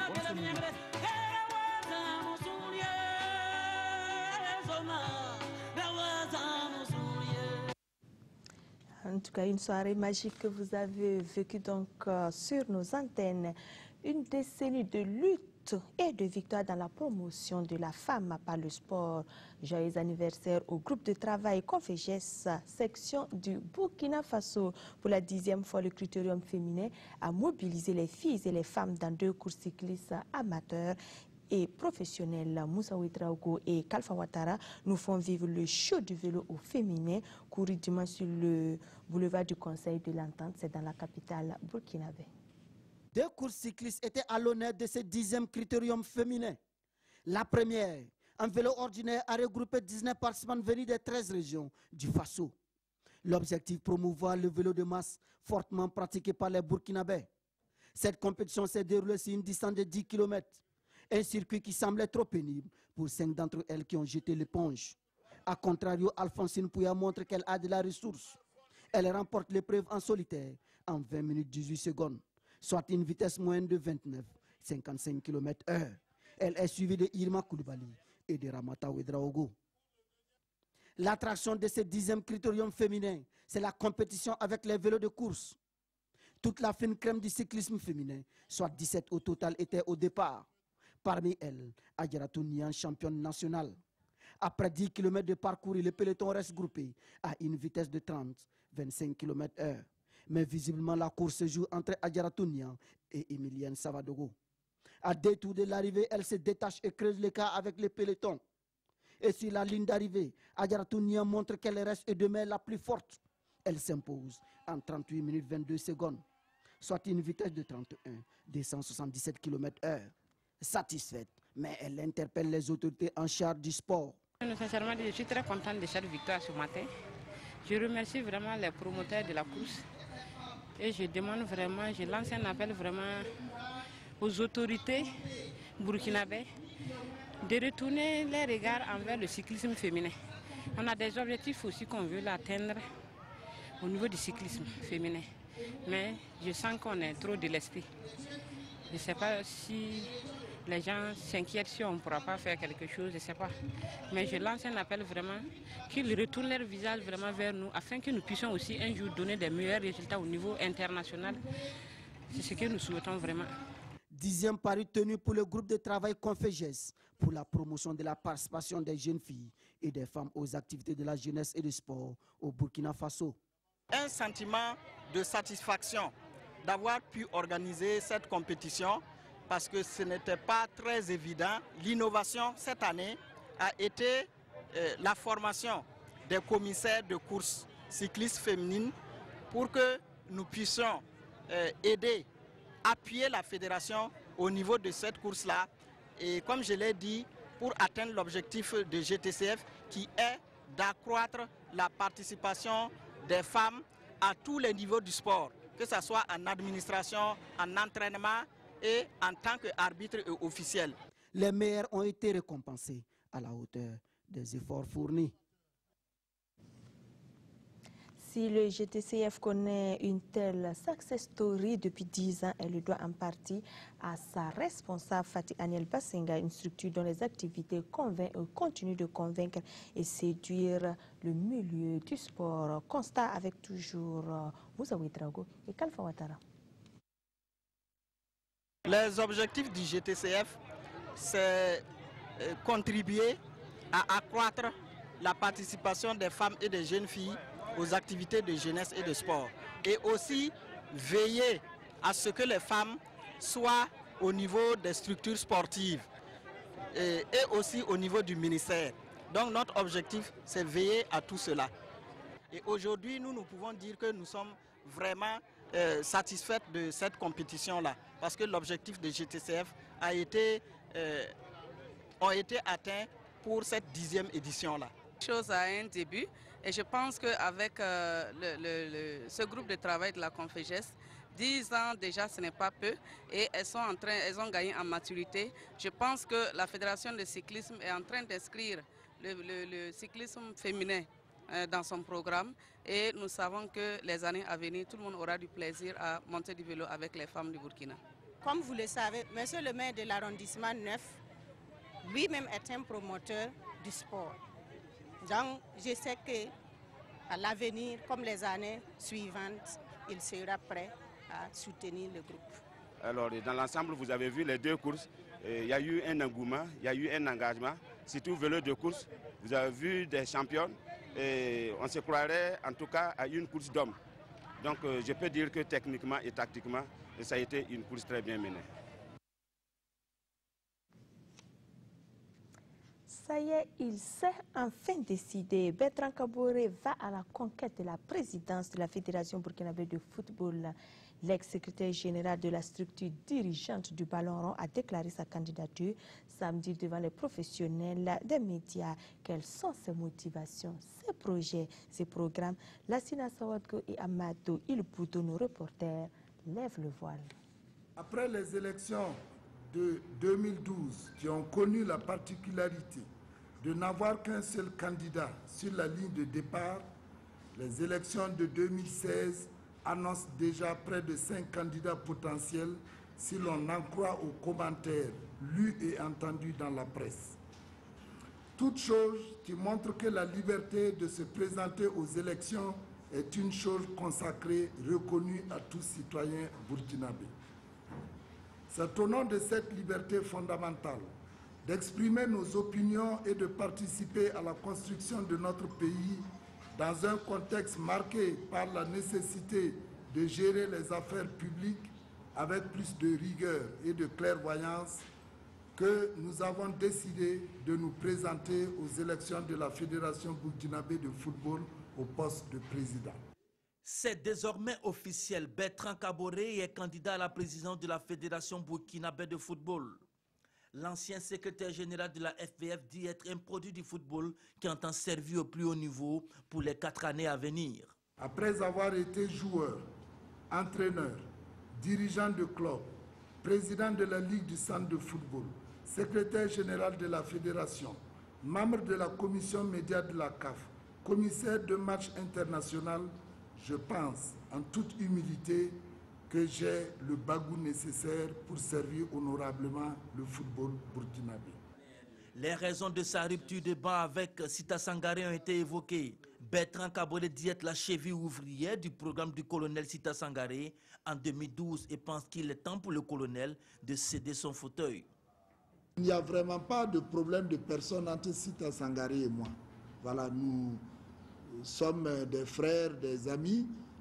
En tout cas, une soirée magique que vous avez vécue donc euh, sur nos antennes. Une décennie de lutte et de victoire dans la promotion de la femme par le sport. Joyeux anniversaire au groupe de travail Conféges, section du Burkina Faso. Pour la dixième fois, le critérium féminin a mobilisé les filles et les femmes dans deux courses cyclistes amateurs et professionnels. Moussa Ouedraogo et Kalfa Ouattara nous font vivre le show du vélo au féminin, couru dimanche sur le boulevard du Conseil de l'Entente, c'est dans la capitale burkinabé. Deux courses cyclistes étaient à l'honneur de ce dixième critérium féminin. La première, un vélo ordinaire, a regroupé dix-neuf participants venus des treize régions du Faso. L'objectif, promouvoir le vélo de masse fortement pratiqué par les Burkinabés. Cette compétition s'est déroulée sur une distance de dix kilomètres. Un circuit qui semblait trop pénible pour cinq d'entre elles qui ont jeté l'éponge. A contrario, Alphonsine Pouya montre qu'elle a de la ressource. Elle remporte l'épreuve en solitaire en vingt minutes dix-huit secondes, soit une vitesse moyenne de vingt-neuf virgule cinquante-cinq kilomètres heure. Elle est suivie de Irma Koulibaly et de Ramata Ouedraogo. L'attraction de ce dixième critérium féminin, c'est la compétition avec les vélos de course. Toute la fine crème du cyclisme féminin, soit dix-sept au total, était au départ. Parmi elles, Adjaratou Nian, championne nationale. Après dix kilomètres de parcours, le peloton reste groupé à une vitesse de trente virgule vingt-cinq kilomètres heure. Mais visiblement, la course se joue entre Adjaratou Nian et Emilienne Savadogo. À deux tours de l'arrivée, elle se détache et creuse l'écart avec le peloton. Et sur la ligne d'arrivée, Adjaratou Nian montre qu'elle reste et demeure la plus forte. Elle s'impose en trente-huit minutes vingt-deux secondes, soit une vitesse de trente et un virgule deux cent soixante-dix-sept kilomètres heure. Satisfaite, mais elle interpelle les autorités en charge du sport. Sincèrement, je suis très contente de cette victoire ce matin. Je remercie vraiment les promoteurs de la course et je demande vraiment, je lance un appel vraiment aux autorités burkinabées de retourner les regards envers le cyclisme féminin. On a des objectifs aussi qu'on veut atteindre au niveau du cyclisme féminin, mais je sens qu'on est trop délesté. Je ne sais pas si les gens s'inquiètent si on ne pourra pas faire quelque chose, je ne sais pas. Mais je lance un appel vraiment qu'ils retournent leur visage vraiment vers nous afin que nous puissions aussi un jour donner des meilleurs résultats au niveau international. C'est ce que nous souhaitons vraiment. Dixième pari tenu pour le groupe de travail Conféges pour la promotion de la participation des jeunes filles et des femmes aux activités de la jeunesse et du sport au Burkina Faso. Un sentiment de satisfaction d'avoir pu organiser cette compétition parce que ce n'était pas très évident. L'innovation cette année a été euh, la formation des commissaires de courses cyclistes féminines pour que nous puissions euh, aider, appuyer la fédération au niveau de cette course-là. Et comme je l'ai dit, pour atteindre l'objectif de G T C F qui est d'accroître la participation des femmes à tous les niveaux du sport, que ce soit en administration, en entraînement et en tant qu'arbitre et officiel. Les meilleurs ont été récompensés à la hauteur des efforts fournis. Si le G T C F connaît une telle success story depuis dix ans, elle le doit en partie à sa responsable Fatih Aniel Bassenga, une structure dont les activités continuent de convaincre et séduire le milieu du sport. Constat avec toujours Moussa Ouedraogo et Kalfa Ouattara. Les objectifs du G T C F, c'est contribuer à accroître la participation des femmes et des jeunes filles aux activités de jeunesse et de sport. Et aussi veiller à ce que les femmes soient au niveau des structures sportives et, et aussi au niveau du ministère. Donc notre objectif, c'est veiller à tout cela. Et aujourd'hui, nous, nous pouvons dire que nous sommes vraiment euh, satisfaits de cette compétition-là. Parce que l'objectif de G T C F a été, euh, ont été atteints pour cette dixième édition-là. Chose à un début. Et je pense qu'avec euh, le, le, le, ce groupe de travail de la Confégès, dix ans déjà, ce n'est pas peu. Et elles, sont en train, elles ont gagné en maturité. Je pense que la Fédération de cyclisme est en train d'inscrire le, le, le cyclisme féminin euh, dans son programme. Et nous savons que les années à venir, tout le monde aura du plaisir à monter du vélo avec les femmes du Burkina. Comme vous le savez, monsieur le maire de l'arrondissement neuf, lui-même est un promoteur du sport. Donc, je sais qu'à l'avenir, comme les années suivantes, il sera prêt à soutenir le groupe. Alors, dans l'ensemble, vous avez vu les deux courses. Il y a eu un engouement, il y a eu un engagement. Surtout vélo de course, vous avez vu des champions. Et on se croirait en tout cas à une course d'hommes. Donc, je peux dire que techniquement et tactiquement, ça a été une course très bien menée. Ça y est, il s'est enfin décidé. Bertrand Kaboré va à la conquête de la présidence de la Fédération burkinabé de football. L'ex-secrétaire général de la structure dirigeante du Ballon rond a déclaré sa candidature samedi devant les professionnels des médias. Quelles sont ses motivations, ses projets, ses programmes? Lassina Sawadko et Amadou Ilboudo, nos reporters, lèvent le voile. Après les élections de deux mille douze, qui ont connu la particularité de n'avoir qu'un seul candidat sur la ligne de départ, les élections de deux mille seize annoncent déjà près de cinq candidats potentiels si l'on en croit aux commentaires lus et entendus dans la presse. Toute chose qui montre que la liberté de se présenter aux élections est une chose consacrée, reconnue à tous citoyens burkinabés. C'est au nom de cette liberté fondamentale d'exprimer nos opinions et de participer à la construction de notre pays dans un contexte marqué par la nécessité de gérer les affaires publiques avec plus de rigueur et de clairvoyance, que nous avons décidé de nous présenter aux élections de la Fédération burkinabé de football au poste de président. C'est désormais officiel. Bertrand Kaboré est candidat à la présidence de la Fédération burkinabé de football. L'ancien secrétaire général de la F B F dit être un produit du football qui entend servir au plus haut niveau pour les quatre années à venir. Après avoir été joueur, entraîneur, dirigeant de club, président de la Ligue du centre de football, secrétaire général de la Fédération, membre de la commission média de la C A F, commissaire de match international, je pense en toute humilité que j'ai le bagou nécessaire pour servir honorablement le football burkinabé. Les raisons de sa rupture de banc avec Sita Sangaré ont été évoquées. Bertrand Kaboré dit être la cheville ouvrière du programme du colonel Sita Sangaré en deux mille douze et pense qu'il est temps pour le colonel de céder son fauteuil. Il n'y a vraiment pas de problème de personne entre Sita Sangaré et moi. Voilà, nous sommes des frères, des amis.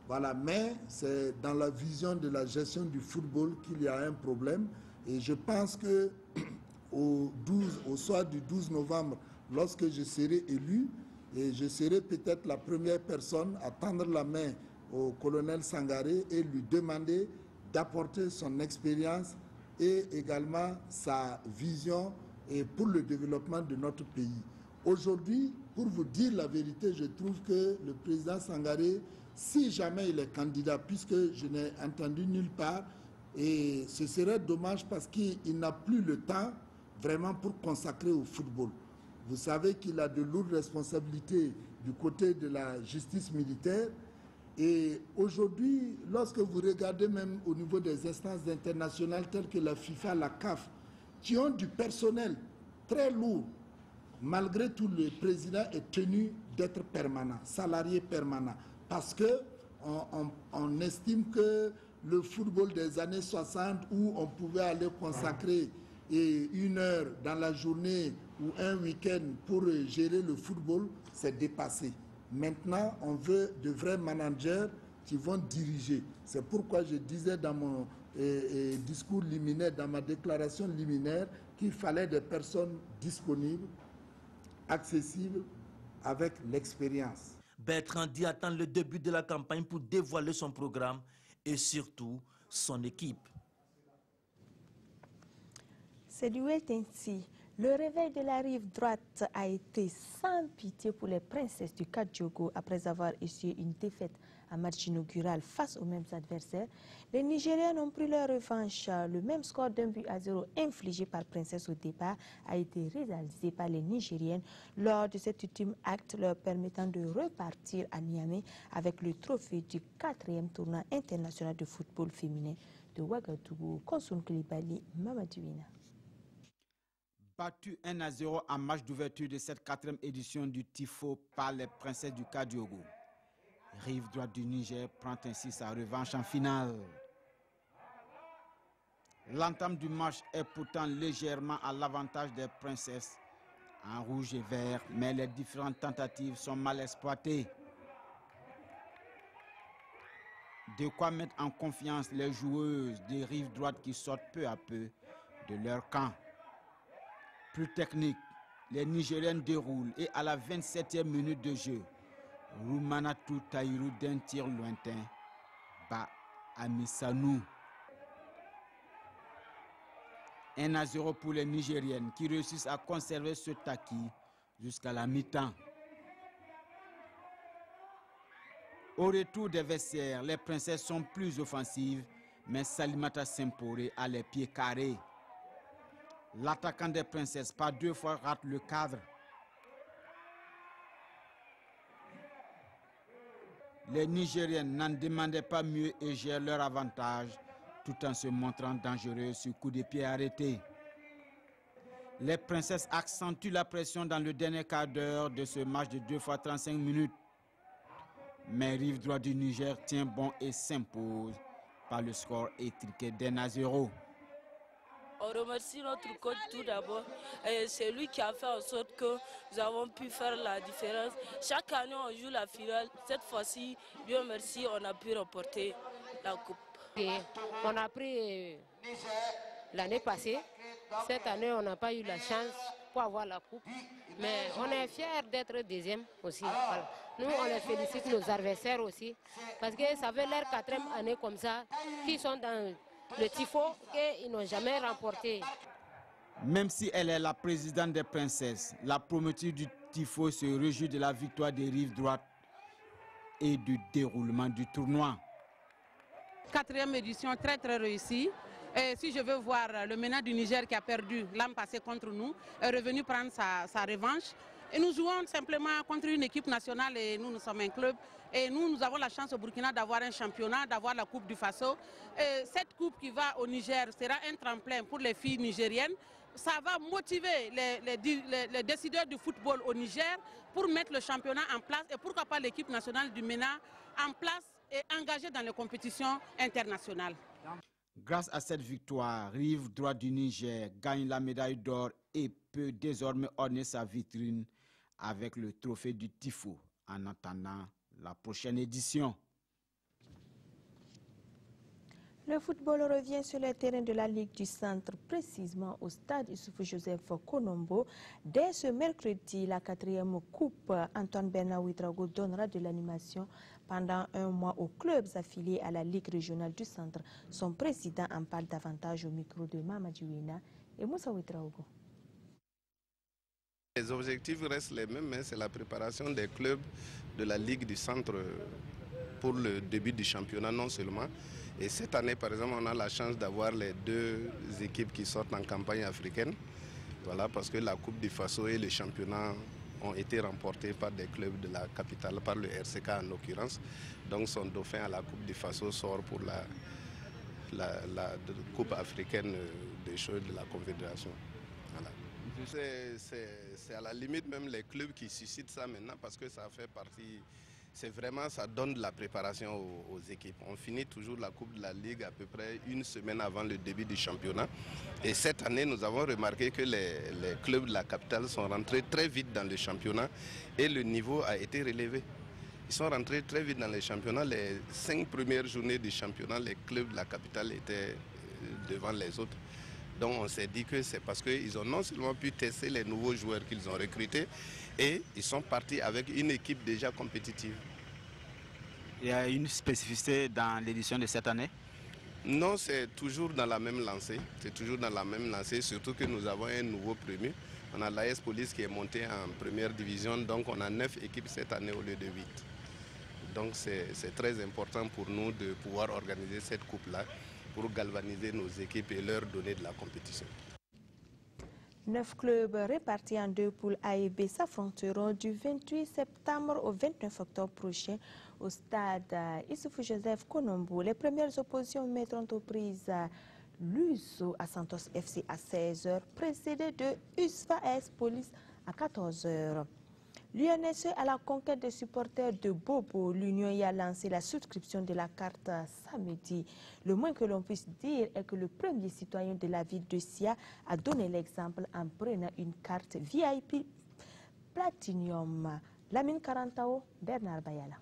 Voilà, mais c'est dans la vision de la gestion du football qu'il y a un problème. Et je pense que au, douze, au soir du douze novembre, lorsque je serai élu, et je serai peut-être la première personne à tendre la main au colonel Sangaré et lui demander d'apporter son expérience et également sa vision et pour le développement de notre pays. Aujourd'hui, pour vous dire la vérité, je trouve que le président Sangaré, si jamais il est candidat, puisque je n'ai entendu nulle part, et ce serait dommage parce qu'il n'a plus le temps vraiment pour consacrer au football. Vous savez qu'il a de lourdes responsabilités du côté de la justice militaire. Et aujourd'hui, lorsque vous regardez même au niveau des instances internationales telles que la FIFA, la C A F, qui ont du personnel très lourd, malgré tout, le président est tenu d'être permanent, salarié permanent, parce qu'on on, on estime que le football des années soixante, où on pouvait aller consacrer et une heure dans la journée ou un week-end pour gérer le football, c'est dépassé. Maintenant, on veut de vrais managers qui vont diriger. C'est pourquoi je disais dans mon eh, eh, discours liminaire, dans ma déclaration liminaire, qu'il fallait des personnes disponibles, accessibles, avec l'expérience. Bertrand Di attend le début de la campagne pour dévoiler son programme et surtout son équipe. C'est du ainsi. Le réveil de la rive droite a été sans pitié pour les princesses du Kadiogo après avoir essuyé une défaite à match inaugural face aux mêmes adversaires. Les Nigériens ont pris leur revanche. Le même score d'un but à zéro infligé par Princesse au départ a été réalisé par les Nigériennes lors de cet ultime acte leur permettant de repartir à Niamey avec le trophée du quatrième tournoi international de football féminin de Ouagadougou. Konsoun Koulibaly, Mamadouina. Battu un à zéro en match d'ouverture de cette quatrième édition du Tifo par les princesses du Kadiogo. Rive droite du Niger prend ainsi sa revanche en finale. L'entame du match est pourtant légèrement à l'avantage des princesses en rouge et vert, mais les différentes tentatives sont mal exploitées. De quoi mettre en confiance les joueuses des rives droites qui sortent peu à peu de leur camp. Plus technique, les Nigériennes déroulent et à la vingt-septième minute de jeu, Roumanatou Taïrou d'un tir lointain bat Amisanou. un à zéro pour les Nigériennes qui réussissent à conserver ce acquis jusqu'à la mi-temps. Au retour des vestiaires, les princesses sont plus offensives, mais Salimata Sempore a les pieds carrés. L'attaquant des princesses par deux fois rate le cadre. Les Nigériennes n'en demandaient pas mieux et gèrent leur avantage tout en se montrant dangereux sur coup de pied arrêté. Les princesses accentuent la pression dans le dernier quart d'heure de ce match de deux fois trente-cinq minutes. Mais rive droit du Niger tient bon et s'impose par le score étriqué d'un à zéro. On remercie notre coach tout d'abord. C'est lui qui a fait en sorte que nous avons pu faire la différence. Chaque année, on joue la finale. Cette fois-ci, Dieu merci, on a pu remporter la coupe. Et on a pris l'année passée. Cette année, on n'a pas eu la chance pour avoir la coupe. Mais on est fiers d'être deuxième aussi. Voilà. Nous, on les félicite, nos adversaires aussi. Parce que ça fait leur quatrième année comme ça, qui sont dans le Tifo qu'ils n'ont jamais remporté. Même si elle est la présidente des princesses, la promotrice du Tifo se réjouit de la victoire des rives droites et du déroulement du tournoi. Quatrième édition très très réussie. Et si je veux voir le MENA du Niger qui a perdu l'an passé contre nous, est revenu prendre sa, sa revanche. Et nous jouons simplement contre une équipe nationale et nous, nous sommes un club. Et nous, nous avons la chance au Burkina d'avoir un championnat, d'avoir la Coupe du Faso. Et cette coupe qui va au Niger sera un tremplin pour les filles nigériennes. Ça va motiver les, les, les, les décideurs du football au Niger pour mettre le championnat en place et pourquoi pas l'équipe nationale du MENA en place et engagée dans les compétitions internationales. Grâce à cette victoire, rive droite du Niger gagne la médaille d'or et peut désormais orner sa vitrine avec le trophée du Tifo en attendant la prochaine édition. Le football revient sur le terrain de la Ligue du Centre, précisément au stade Issoufou-Joseph Konombo. Dès ce mercredi, la quatrième coupe Antoine Bernard Ouedraogo donnera de l'animation pendant un mois aux clubs affiliés à la Ligue régionale du Centre. Son président en parle davantage au micro de Mamadou Wina et Moussa Ouedraogo. Les objectifs restent les mêmes, mais c'est la préparation des clubs de la Ligue du Centre pour le début du championnat non seulement. Et cette année, par exemple, on a la chance d'avoir les deux équipes qui sortent en campagne africaine. Voilà, parce que la Coupe du Faso et le championnat ont été remportés par des clubs de la capitale, par le R C K en l'occurrence. Donc son dauphin à la Coupe du Faso sort pour la, la, la Coupe africaine des choses de la Confédération. Voilà. C'est à la limite même les clubs qui suscitent ça maintenant parce que ça fait partie... C'est vraiment, ça donne de la préparation aux, aux équipes. On finit toujours la Coupe de la Ligue à peu près une semaine avant le début du championnat. Et cette année, nous avons remarqué que les, les clubs de la capitale sont rentrés très vite dans le championnat et le niveau a été relevé. Ils sont rentrés très vite dans le championnat. Les cinq premières journées du championnat, les clubs de la capitale étaient devant les autres. Donc on s'est dit que c'est parce qu'ils ont non seulement pu tester les nouveaux joueurs qu'ils ont recrutés, et ils sont partis avec une équipe déjà compétitive. Il y a une spécificité dans l'édition de cette année? Non, c'est toujours dans la même lancée. C'est toujours dans la même lancée, surtout que nous avons un nouveau premier. On a l'A S Police qui est monté en première division, donc on a neuf équipes cette année au lieu de huit. Donc c'est très important pour nous de pouvoir organiser cette coupe-là pour galvaniser nos équipes et leur donner de la compétition. Neuf clubs répartis en deux poules A et B s'affronteront du vingt-huit septembre au vingt-neuf octobre prochain au stade Issoufou-Joseph Konombo. Les premières oppositions mettront aux prises l'Uso à Santos F C à seize heures, précédé de U S F A A S Police à quatorze heures. L'U N S E à la conquête des supporters de Bobo, l'Union y a lancé la souscription de la carte samedi. Le moins que l'on puisse dire est que le premier citoyen de la ville de Sia a donné l'exemple en prenant une carte V I P Platinum. Lamine Karantao, Bernard Bayala.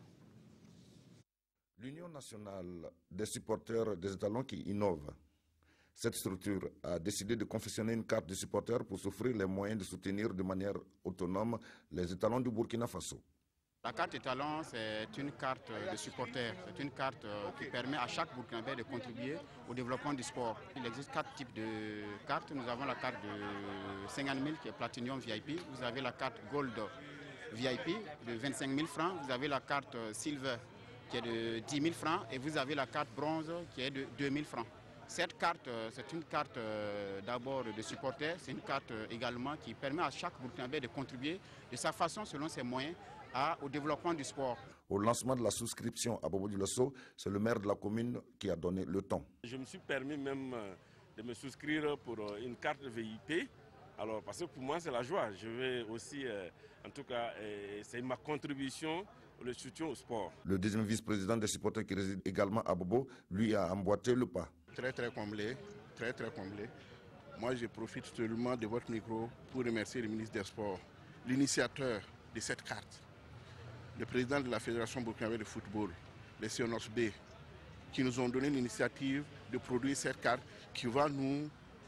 L'Union nationale des supporters des étalons qui innovent. Cette structure a décidé de confectionner une carte de supporters pour s'offrir les moyens de soutenir de manière autonome les étalons du Burkina Faso. La carte étalon, c'est une carte de supporters. C'est une carte qui permet à chaque Burkinabé de contribuer au développement du sport. Il existe quatre types de cartes. Nous avons la carte de cinquante mille qui est Platinum V I P. Vous avez la carte Gold V I P de vingt-cinq mille francs. Vous avez la carte Silver qui est de dix mille francs. Et vous avez la carte Bronze qui est de deux mille francs. Cette carte, c'est une carte d'abord de supporters, c'est une carte également qui permet à chaque Burkinabé de contribuer de sa façon, selon ses moyens, à, au développement du sport. Au lancement de la souscription à Bobo Dioulasso, c'est le maire de la commune qui a donné le ton. Je me suis permis même de me souscrire pour une carte V I P, alors parce que pour moi c'est la joie. Je vais aussi, en tout cas, c'est ma contribution, le soutien au sport. Le deuxième vice-président des supporters qui réside également à Bobo, lui a emboîté le pas. Très très comblé, très très comblé. Moi je profite seulement de votre micro pour remercier le ministre des Sports, l'initiateur de cette carte, le président de la Fédération burkinabé de football, les C N O S B, qui nous ont donné l'initiative de produire cette carte qui va nous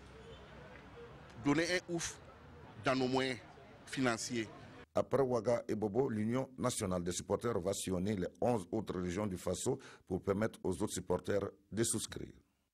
donner un ouf dans nos moyens financiers. Après Ouaga et Bobo, l'Union nationale des supporters va sillonner les onze autres régions du Faso pour permettre aux autres supporters de souscrire.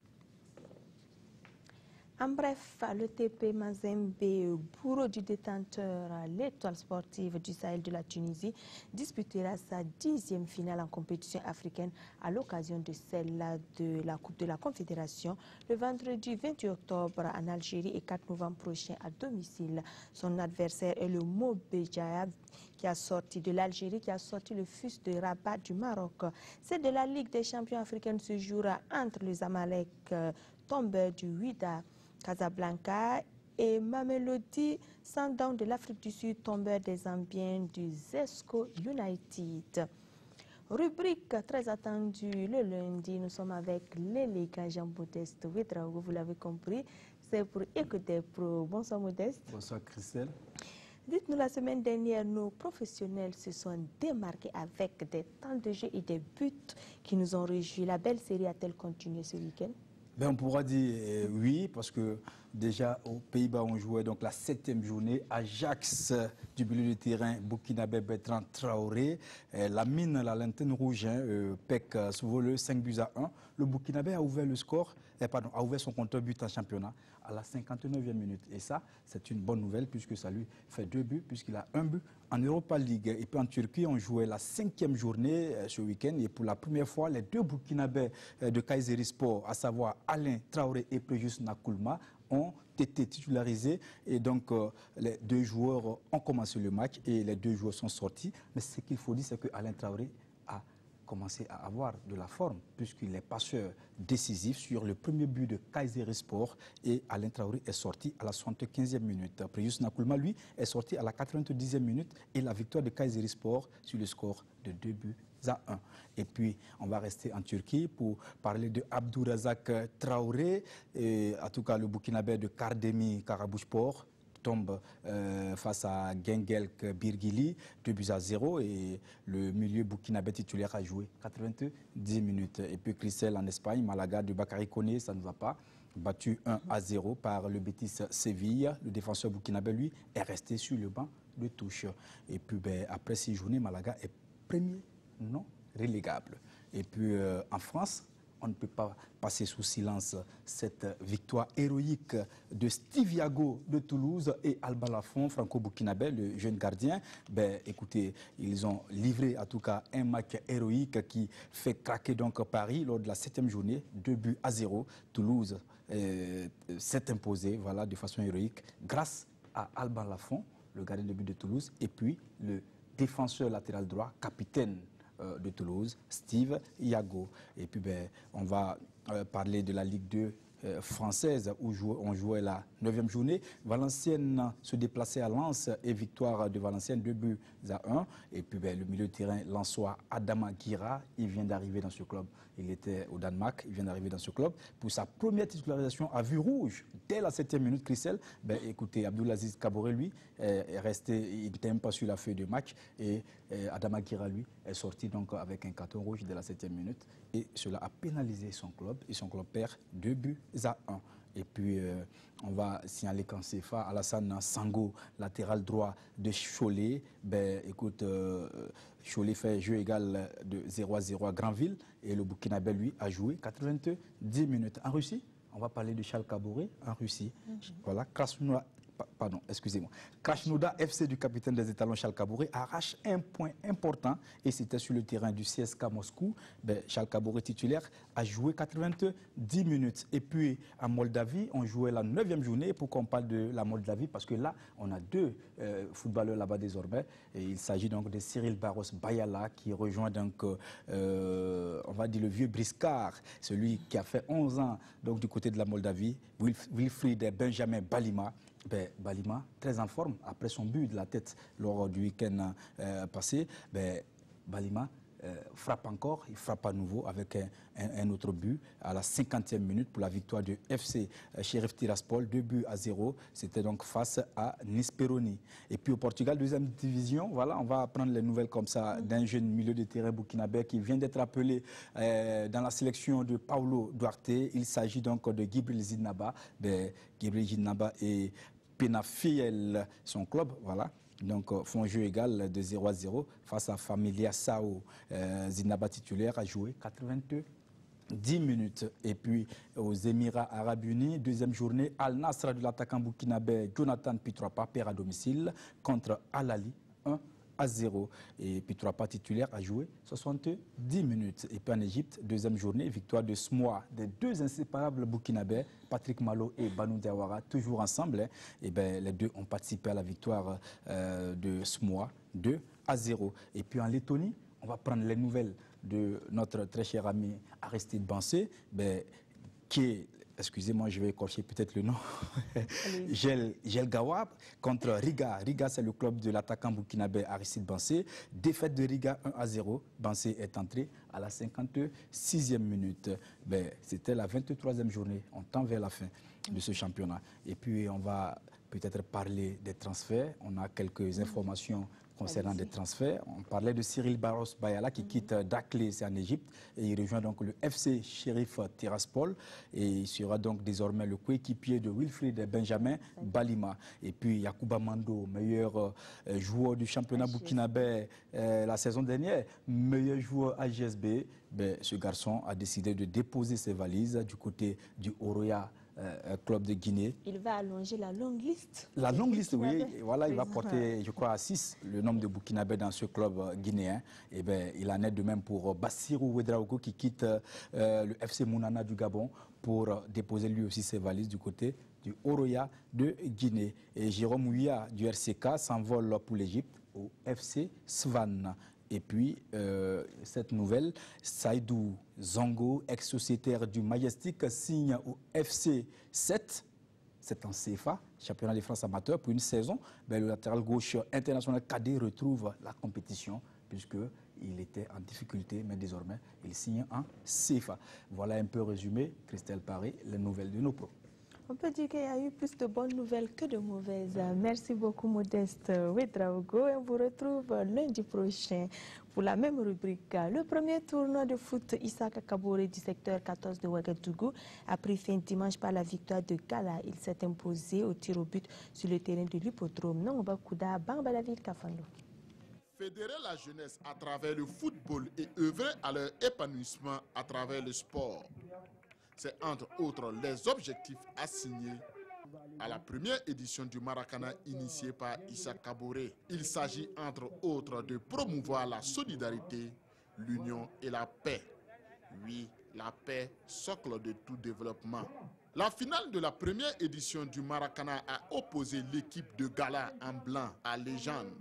En bref, le T P Mazembe, bourreau du détenteur, l'étoile sportive du Sahel de la Tunisie, disputera sa dixième finale en compétition africaine à l'occasion de celle de la Coupe de la Confédération le vendredi vingt-huit octobre en Algérie et quatre novembre prochain à domicile. Son adversaire est le Mobéja qui a sorti de l'Algérie, qui a sorti le fils de Rabat du Maroc. C'est de la Ligue des champions africaine se jouera entre les Zamalek tombeurs du Wydad Casablanca et Mamelodi Sundowns de l'Afrique du Sud, tombeurs des Zambiens du Zesco United. Rubrique très attendue le lundi, nous sommes avec l'élégant Jean-Modeste Ouedraogo, vous l'avez compris, c'est pour écouter pro. Bonsoir Modeste. Bonsoir Christelle. Dites-nous, la semaine dernière, nos professionnels se sont démarqués avec des temps de jeu et des buts qui nous ont réjouis. La belle série a-t-elle continué ce week-end? Ben, on pourra dire euh, oui, parce que déjà aux Pays-Bas, on jouait donc la septième journée. Ajax du milieu de terrain, Burkinabé Bertrand Traoré. Euh, la mine, la lanterne rouge, hein, euh, P E C Souvole, cinq buts à un. Le Burkinabé a ouvert le score, euh, pardon, a ouvert son compteur but en championnat à la cinquante-neuvième minute. Et ça, c'est une bonne nouvelle puisque ça lui fait deux buts, puisqu'il a un but en Europa League. Et puis en Turquie, on jouait la cinquième journée euh, ce week-end. Et pour la première fois, les deux Burkinabés euh, de Kayserispor, à savoir Alain Traoré et Préjus Nakoulma, ont été titularisés. Et donc, euh, les deux joueurs ont commencé le match et les deux joueurs sont sortis. Mais ce qu'il faut dire, c'est que Alain Traoré a commencé à avoir de la forme puisqu'il est passeur décisif sur le premier but de Kayserispor et Alain Traoré est sorti à la soixante-quinzième minute. Préjus Nakoulma, lui, est sorti à la quatre-vingt-dixième minute et la victoire de Kayserispor sur le score de deux buts à un. Et puis, on va rester en Turquie pour parler de Abdourazak Traoré, et en tout cas le Burkinabé de Kardemi Karabouchpor tombe euh, face à Gengelk Birgili, deux buts à zéro, et le milieu burkinabé titulaire a joué quatre-vingt-dix minutes. Et puis Crisel en Espagne, Malaga de Bakary Koné, ça ne va pas, battu un à zéro par le Betis Séville. Le défenseur burkinabé, lui, est resté sur le banc de touche. Et puis ben, après six journées, Malaga est premier non relégable. Et puis euh, en France, on ne peut pas passer sous silence cette victoire héroïque de Steve Yago de Toulouse et Alba Lafont, franco-burkinabé, le jeune gardien. Ben, écoutez, ils ont livré en tout cas un match héroïque qui fait craquer donc Paris lors de la septième journée, deux buts à zéro. Toulouse euh, s'est imposé voilà, de façon héroïque grâce à Alba Lafont, le gardien de but de Toulouse, et puis le défenseur latéral droit, capitaine de Toulouse, Steve Yago. Et puis ben, on va euh, parler de la Ligue deux euh, française où jouait, on jouait la neuvième journée. Valenciennes se déplaçait à Lens et victoire de Valenciennes, deux buts à un. Et puis ben, le milieu de terrain lensois Adama Guira, il vient d'arriver dans ce club. Il était au Danemark, il vient d'arriver dans ce club. Pour sa première titularisation à vue rouge, dès la septième minute, Christelle, ben, écoutez, Abdoulaziz Kaboré, lui, est resté, il n'était même pas sur la feuille de match. Et, et Adama Guira, lui, est sorti donc avec un carton rouge dès la septième minute. Et cela a pénalisé son club. Et son club perd deux buts à un. Et puis, euh, on va signaler qu'en C F A, Alassane Sango, latéral droit de Cholet, ben, écoute, euh, Cholet fait jeu égal de zéro à zéro à Granville et le Burkinabé, lui, a joué quatre-vingt-dix minutes. En Russie, on va parler de Chalkaboré en Russie. Mm-hmm. Voilà, Krasnodar. Pardon, excusez-moi. Krasnodar F C du capitaine des étalons Chalkaboré arrache un point important et c'était sur le terrain du C S K Moscou. Ben, Chalkaboré titulaire a joué quatre-vingt-dix minutes. Et puis en Moldavie, on jouait la neuvième journée. Pourquoi on parle de la Moldavie? Parce que là, on a deux euh, footballeurs là-bas désormais. Et il s'agit donc de Cyril Barros Bayala qui rejoint donc, euh, on va dire, le vieux Briscard, celui qui a fait onze ans donc, du côté de la Moldavie, Wilfried Benjamin Balima. Ben, Balima, très en forme, après son but de la tête lors du week-end euh, passé, ben, Balima euh, frappe encore, il frappe à nouveau avec un, un, un autre but à la cinquantième minute pour la victoire du F C euh, Sheriff Tiraspol, deux buts à zéro. C'était donc face à Nisperoni. Et puis au Portugal, deuxième division, voilà, on va prendre les nouvelles comme ça d'un jeune milieu de terrain burkinabé qui vient d'être appelé euh, dans la sélection de Paulo Duarte. Il s'agit donc de Gibril Zinaba. Ben, Gibril Zinaba et Penafiel, son club, voilà. Donc, euh, font jeu égal de zéro à zéro face à Familia Sao. Euh, Zinaba titulaire a joué quatre-vingt-dix minutes. Et puis, aux Émirats Arabes Unis, deuxième journée, Al Nassr de l'attaquant burkinabé Jonathan Pitroapa perd à domicile contre Al Ahly, un à zéro. Et Pitroapa titulaire a joué soixante-dix minutes. Et puis en Égypte, deuxième journée, victoire de Smoa, des deux inséparables burkinabés, Patrick Malo et Banu Diawara, toujours ensemble. Hein. Et ben, les deux ont participé à la victoire euh, de Smoa, deux à zéro. Et puis en Lettonie, on va prendre les nouvelles de notre très cher ami Aristide Bansé, ben, qui est, excusez-moi, je vais écorcher peut-être le nom, Gel, Gel Gawab contre Riga. Riga, c'est le club de l'attaquant burkinabé Aristide Bansé. Défaite de Riga un à zéro. Bansé est entré à la cinquante-sixième minute. Ben, c'était la vingt-troisième journée. On tend vers la fin de ce championnat. Et puis, on va peut-être parler des transferts. On a quelques informations concernant des transferts. On parlait de Cyril Barros Bayala qui quitte Dakhla, c'est en Égypte, et il rejoint donc le F C Sheriff Tiraspol et il sera donc désormais le coéquipier de Wilfried Benjamin Balima. Et puis Yacouba Mando, meilleur euh, joueur du championnat burkinabé euh, la saison dernière, meilleur joueur A G S B. Ben, ce garçon a décidé de déposer ses valises du côté du Oroya Euh, club de Guinée. Il va allonger la longue liste. La longue liste, oui. Voilà, il va porter, je crois, à six le nombre de Burkinabés dans ce club euh, guinéen. Et ben, il en est de même pour Bassirou Ouedraogo qui quitte euh, le F C Mounana du Gabon pour euh, déposer lui aussi ses valises du côté du Oroya de Guinée. Et Jérôme Ouya du R C K s'envole pour l'Égypte au F C Svan. Et puis, euh, cette nouvelle, Saïdou Zongo, ex-sociétaire du Majestic, signe au F C sept, c'est en C F A, championnat de France amateur, pour une saison. Ben, le latéral gauche international cadet retrouve la compétition, puisqu'il était en difficulté, mais désormais, il signe en C F A. Voilà un peu résumé, Christelle Paris, les nouvelles de nos pros. On peut dire qu'il y a eu plus de bonnes nouvelles que de mauvaises. Merci beaucoup, Modeste Ouedraogo. Et on vous retrouve lundi prochain pour la même rubrique. Le premier tournoi de foot Issaka Kaboré du secteur quatorze de Ouagadougou a pris fin dimanche par la victoire de Gala. Il s'est imposé au tir au but sur le terrain de l'hippodrome Nongba Kouda, Bamba David Kafando. Fédérer la jeunesse à travers le football et œuvrer à leur épanouissement à travers le sport. C'est entre autres les objectifs assignés à la première édition du Maracana initiée par Issa Kaboré. Il s'agit entre autres de promouvoir la solidarité, l'union et la paix. Oui, la paix, socle de tout développement. La finale de la première édition du Maracana a opposé l'équipe de Gala en blanc à Légende.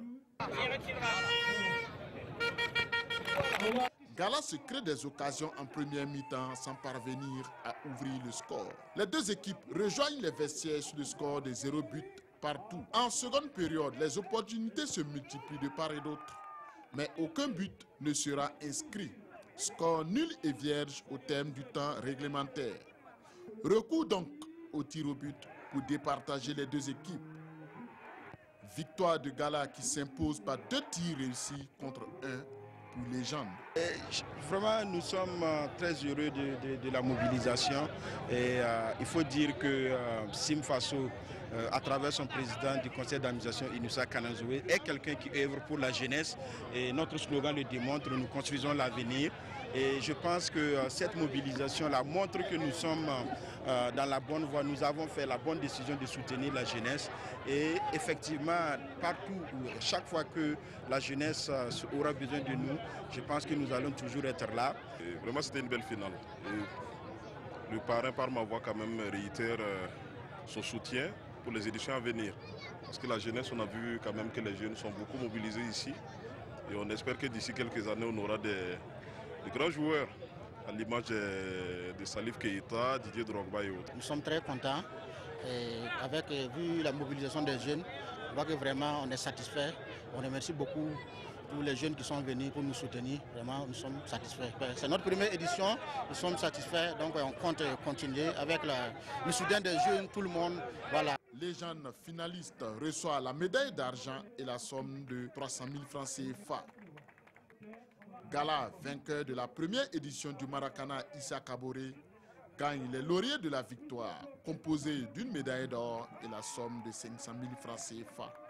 Gala se crée des occasions en première mi-temps sans parvenir à ouvrir le score. Les deux équipes rejoignent les vestiaires sur le score de zéro but partout. En seconde période, les opportunités se multiplient de part et d'autre, mais aucun but ne sera inscrit. Score nul et vierge au terme du temps réglementaire. Recours donc au tir au but pour départager les deux équipes. Victoire de Gala qui s'impose par deux tirs réussis contre un. Légende. Et vraiment, nous sommes euh, très heureux de, de, de la mobilisation et euh, il faut dire que euh, Sim Faso, euh, à travers son président du conseil d'administration, Inoussa Kanazoué, est quelqu'un qui œuvre pour la jeunesse et notre slogan le démontre, nous construisons l'avenir. Et je pense que euh, cette mobilisation-là montre que nous sommes euh, dans la bonne voie. Nous avons fait la bonne décision de soutenir la jeunesse. Et effectivement, partout, chaque fois que la jeunesse euh, aura besoin de nous, je pense que nous allons toujours être là. Et vraiment, c'était une belle finale. Et le parrain, par ma voix, quand même, réitère euh, son soutien pour les éditions à venir. Parce que la jeunesse, on a vu quand même que les jeunes sont beaucoup mobilisés ici. Et on espère que d'ici quelques années, on aura des... de grands joueurs, à l'image de, de Salif Keïta, Didier Drogba et autres. Nous sommes très contents, et avec, vu la mobilisation des jeunes, on voit que vraiment on est satisfait. On remercie beaucoup tous les jeunes qui sont venus pour nous soutenir. Vraiment, nous sommes satisfaits. C'est notre première édition, nous sommes satisfaits, donc on compte continuer avec la, le soutien des jeunes, tout le monde. Voilà. Les jeunes finalistes reçoivent la médaille d'argent et la somme de trois cent mille francs C F A. Gala, vainqueur de la première édition du Maracana Issa Kaboré, gagne les lauriers de la victoire, composés d'une médaille d'or et la somme de cinq cent mille francs C F A.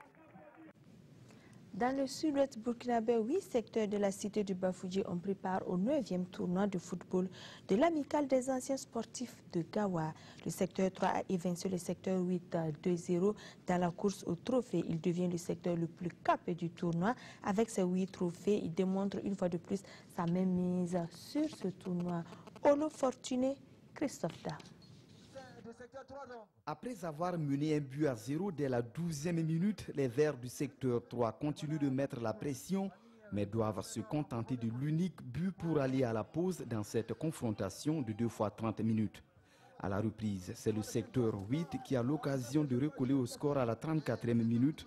Dans le sud-ouest burkinabé, huit secteurs de la cité du Bafouji ont pris part au neuvième tournoi de football de l'amicale des anciens sportifs de Gawa. Le secteur trois a évincé le secteur huit deux zéro dans la course au trophée. Il devient le secteur le plus capé du tournoi. Avec ses huit trophées, il démontre une fois de plus sa mainmise sur ce tournoi. Olo Fortuné, Christophe Da. Après avoir mené un but à zéro dès la douzième minute, les Verts du secteur trois continuent de mettre la pression, mais doivent se contenter de l'unique but pour aller à la pause dans cette confrontation de deux fois trente minutes. À la reprise, c'est le secteur huit qui a l'occasion de recoller au score à la trente-quatrième minute.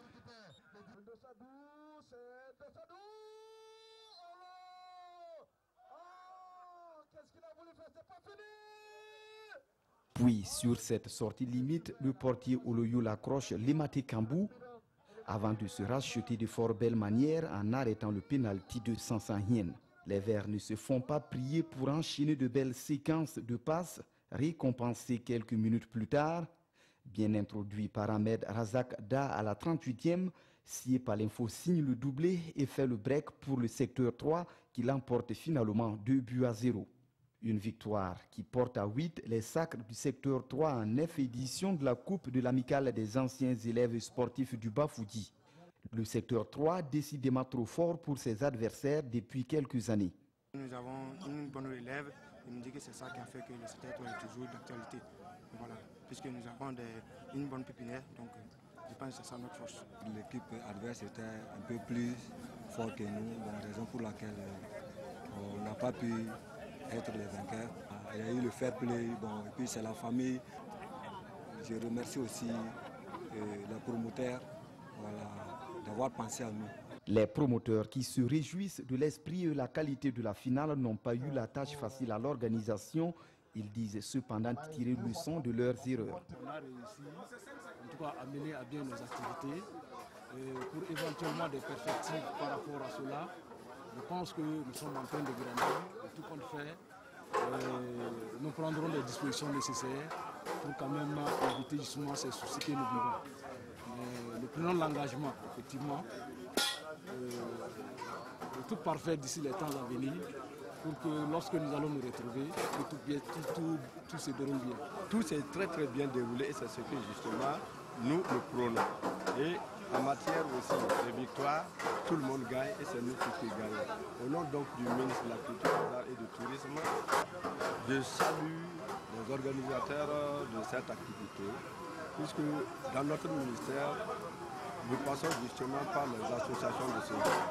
Puis, sur cette sortie limite, le portier Oloyoul accroche Limate Kambou avant de se racheter de fort belle manière en arrêtant le pénalty de Sansahien. Les Verts ne se font pas prier pour enchaîner de belles séquences de passes, récompensées quelques minutes plus tard. Bien introduit par Ahmed Razak Da à la trente-huitième, Sié Palinfo signe le doublé et fait le break pour le secteur trois qui l'emporte finalement deux buts à zéro. Une victoire qui porte à huit les sacres du secteur trois en neuf éditions de la Coupe de l'Amicale des anciens élèves sportifs du Bafoudy. Le secteur trois décidément trop fort pour ses adversaires depuis quelques années. Nous avons une bonne relève, il me dit que c'est ça qui a fait que le secteur trois est toujours d'actualité. Voilà, puisque nous avons des, une bonne pépinière, donc je pense que c'est ça notre force. L'équipe adverse était un peu plus forte que nous, bon, raison pour laquelle on n'a pas pu être les vainqueurs. Il y a eu le fair play, bon, et puis c'est la famille. Je remercie aussi euh, les promoteurs voilà, d'avoir pensé à nous. Les promoteurs qui se réjouissent de l'esprit et la qualité de la finale n'ont pas eu la tâche facile à l'organisation. Ils disent cependant tirer leçon de leurs erreurs. On a réussi, en tout cas, à mener à bien nos activités. Et pour éventuellement des perspectives par rapport à cela, je pense que nous sommes en train de grandir et tout compte fait. Euh, nous prendrons les dispositions nécessaires pour quand même éviter justement ces soucis que nous vivons. Mais nous prenons l'engagement, effectivement, euh, de tout parfaire d'ici les temps à venir, pour que lorsque nous allons nous retrouver, que tout, bien, tout, tout, tout se déroule bien. Tout s'est très très bien déroulé et c'est ce que justement nous le prônons. Et en matière aussi de victoire, tout le monde gagne et c'est nous qui gagnons. Au nom donc du ministre de la Culture, des Arts et du Tourisme, je salue les organisateurs de cette activité, puisque dans notre ministère, nous passons justement par les associations de ce genre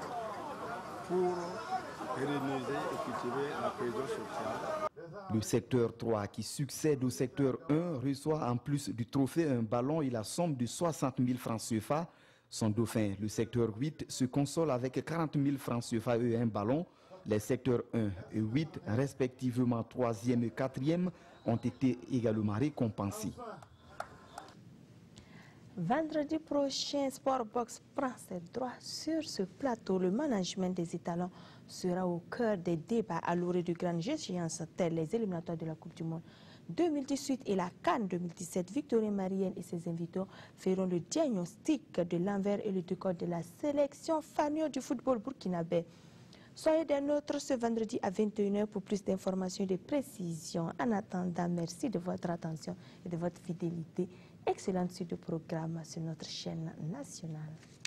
pour pérenniser et cultiver la cohésion sociale. Le secteur trois qui succède au secteur un reçoit en plus du trophée un ballon et la somme de soixante mille francs C F A. Son dauphin, le secteur huit, se console avec quarante mille francs C F A et un ballon. Les secteurs un et huit, respectivement troisième et quatrième, ont été également récompensés. Vendredi prochain, Sportbox prend ses droits sur ce plateau. Le management des étalons sera au cœur des débats à l'orée de grandes échéances telles les éliminatoires de la Coupe du Monde deux mille dix-huit et la CAN deux mille dix-sept. Victorine Marienne et ses invités feront le diagnostic de l'envers et le décor de la sélection fanion du football burkinabé. Soyez des nôtres ce vendredi à vingt et une heures pour plus d'informations et de précisions. En attendant, merci de votre attention et de votre fidélité. Excellente suite de programme sur notre chaîne nationale.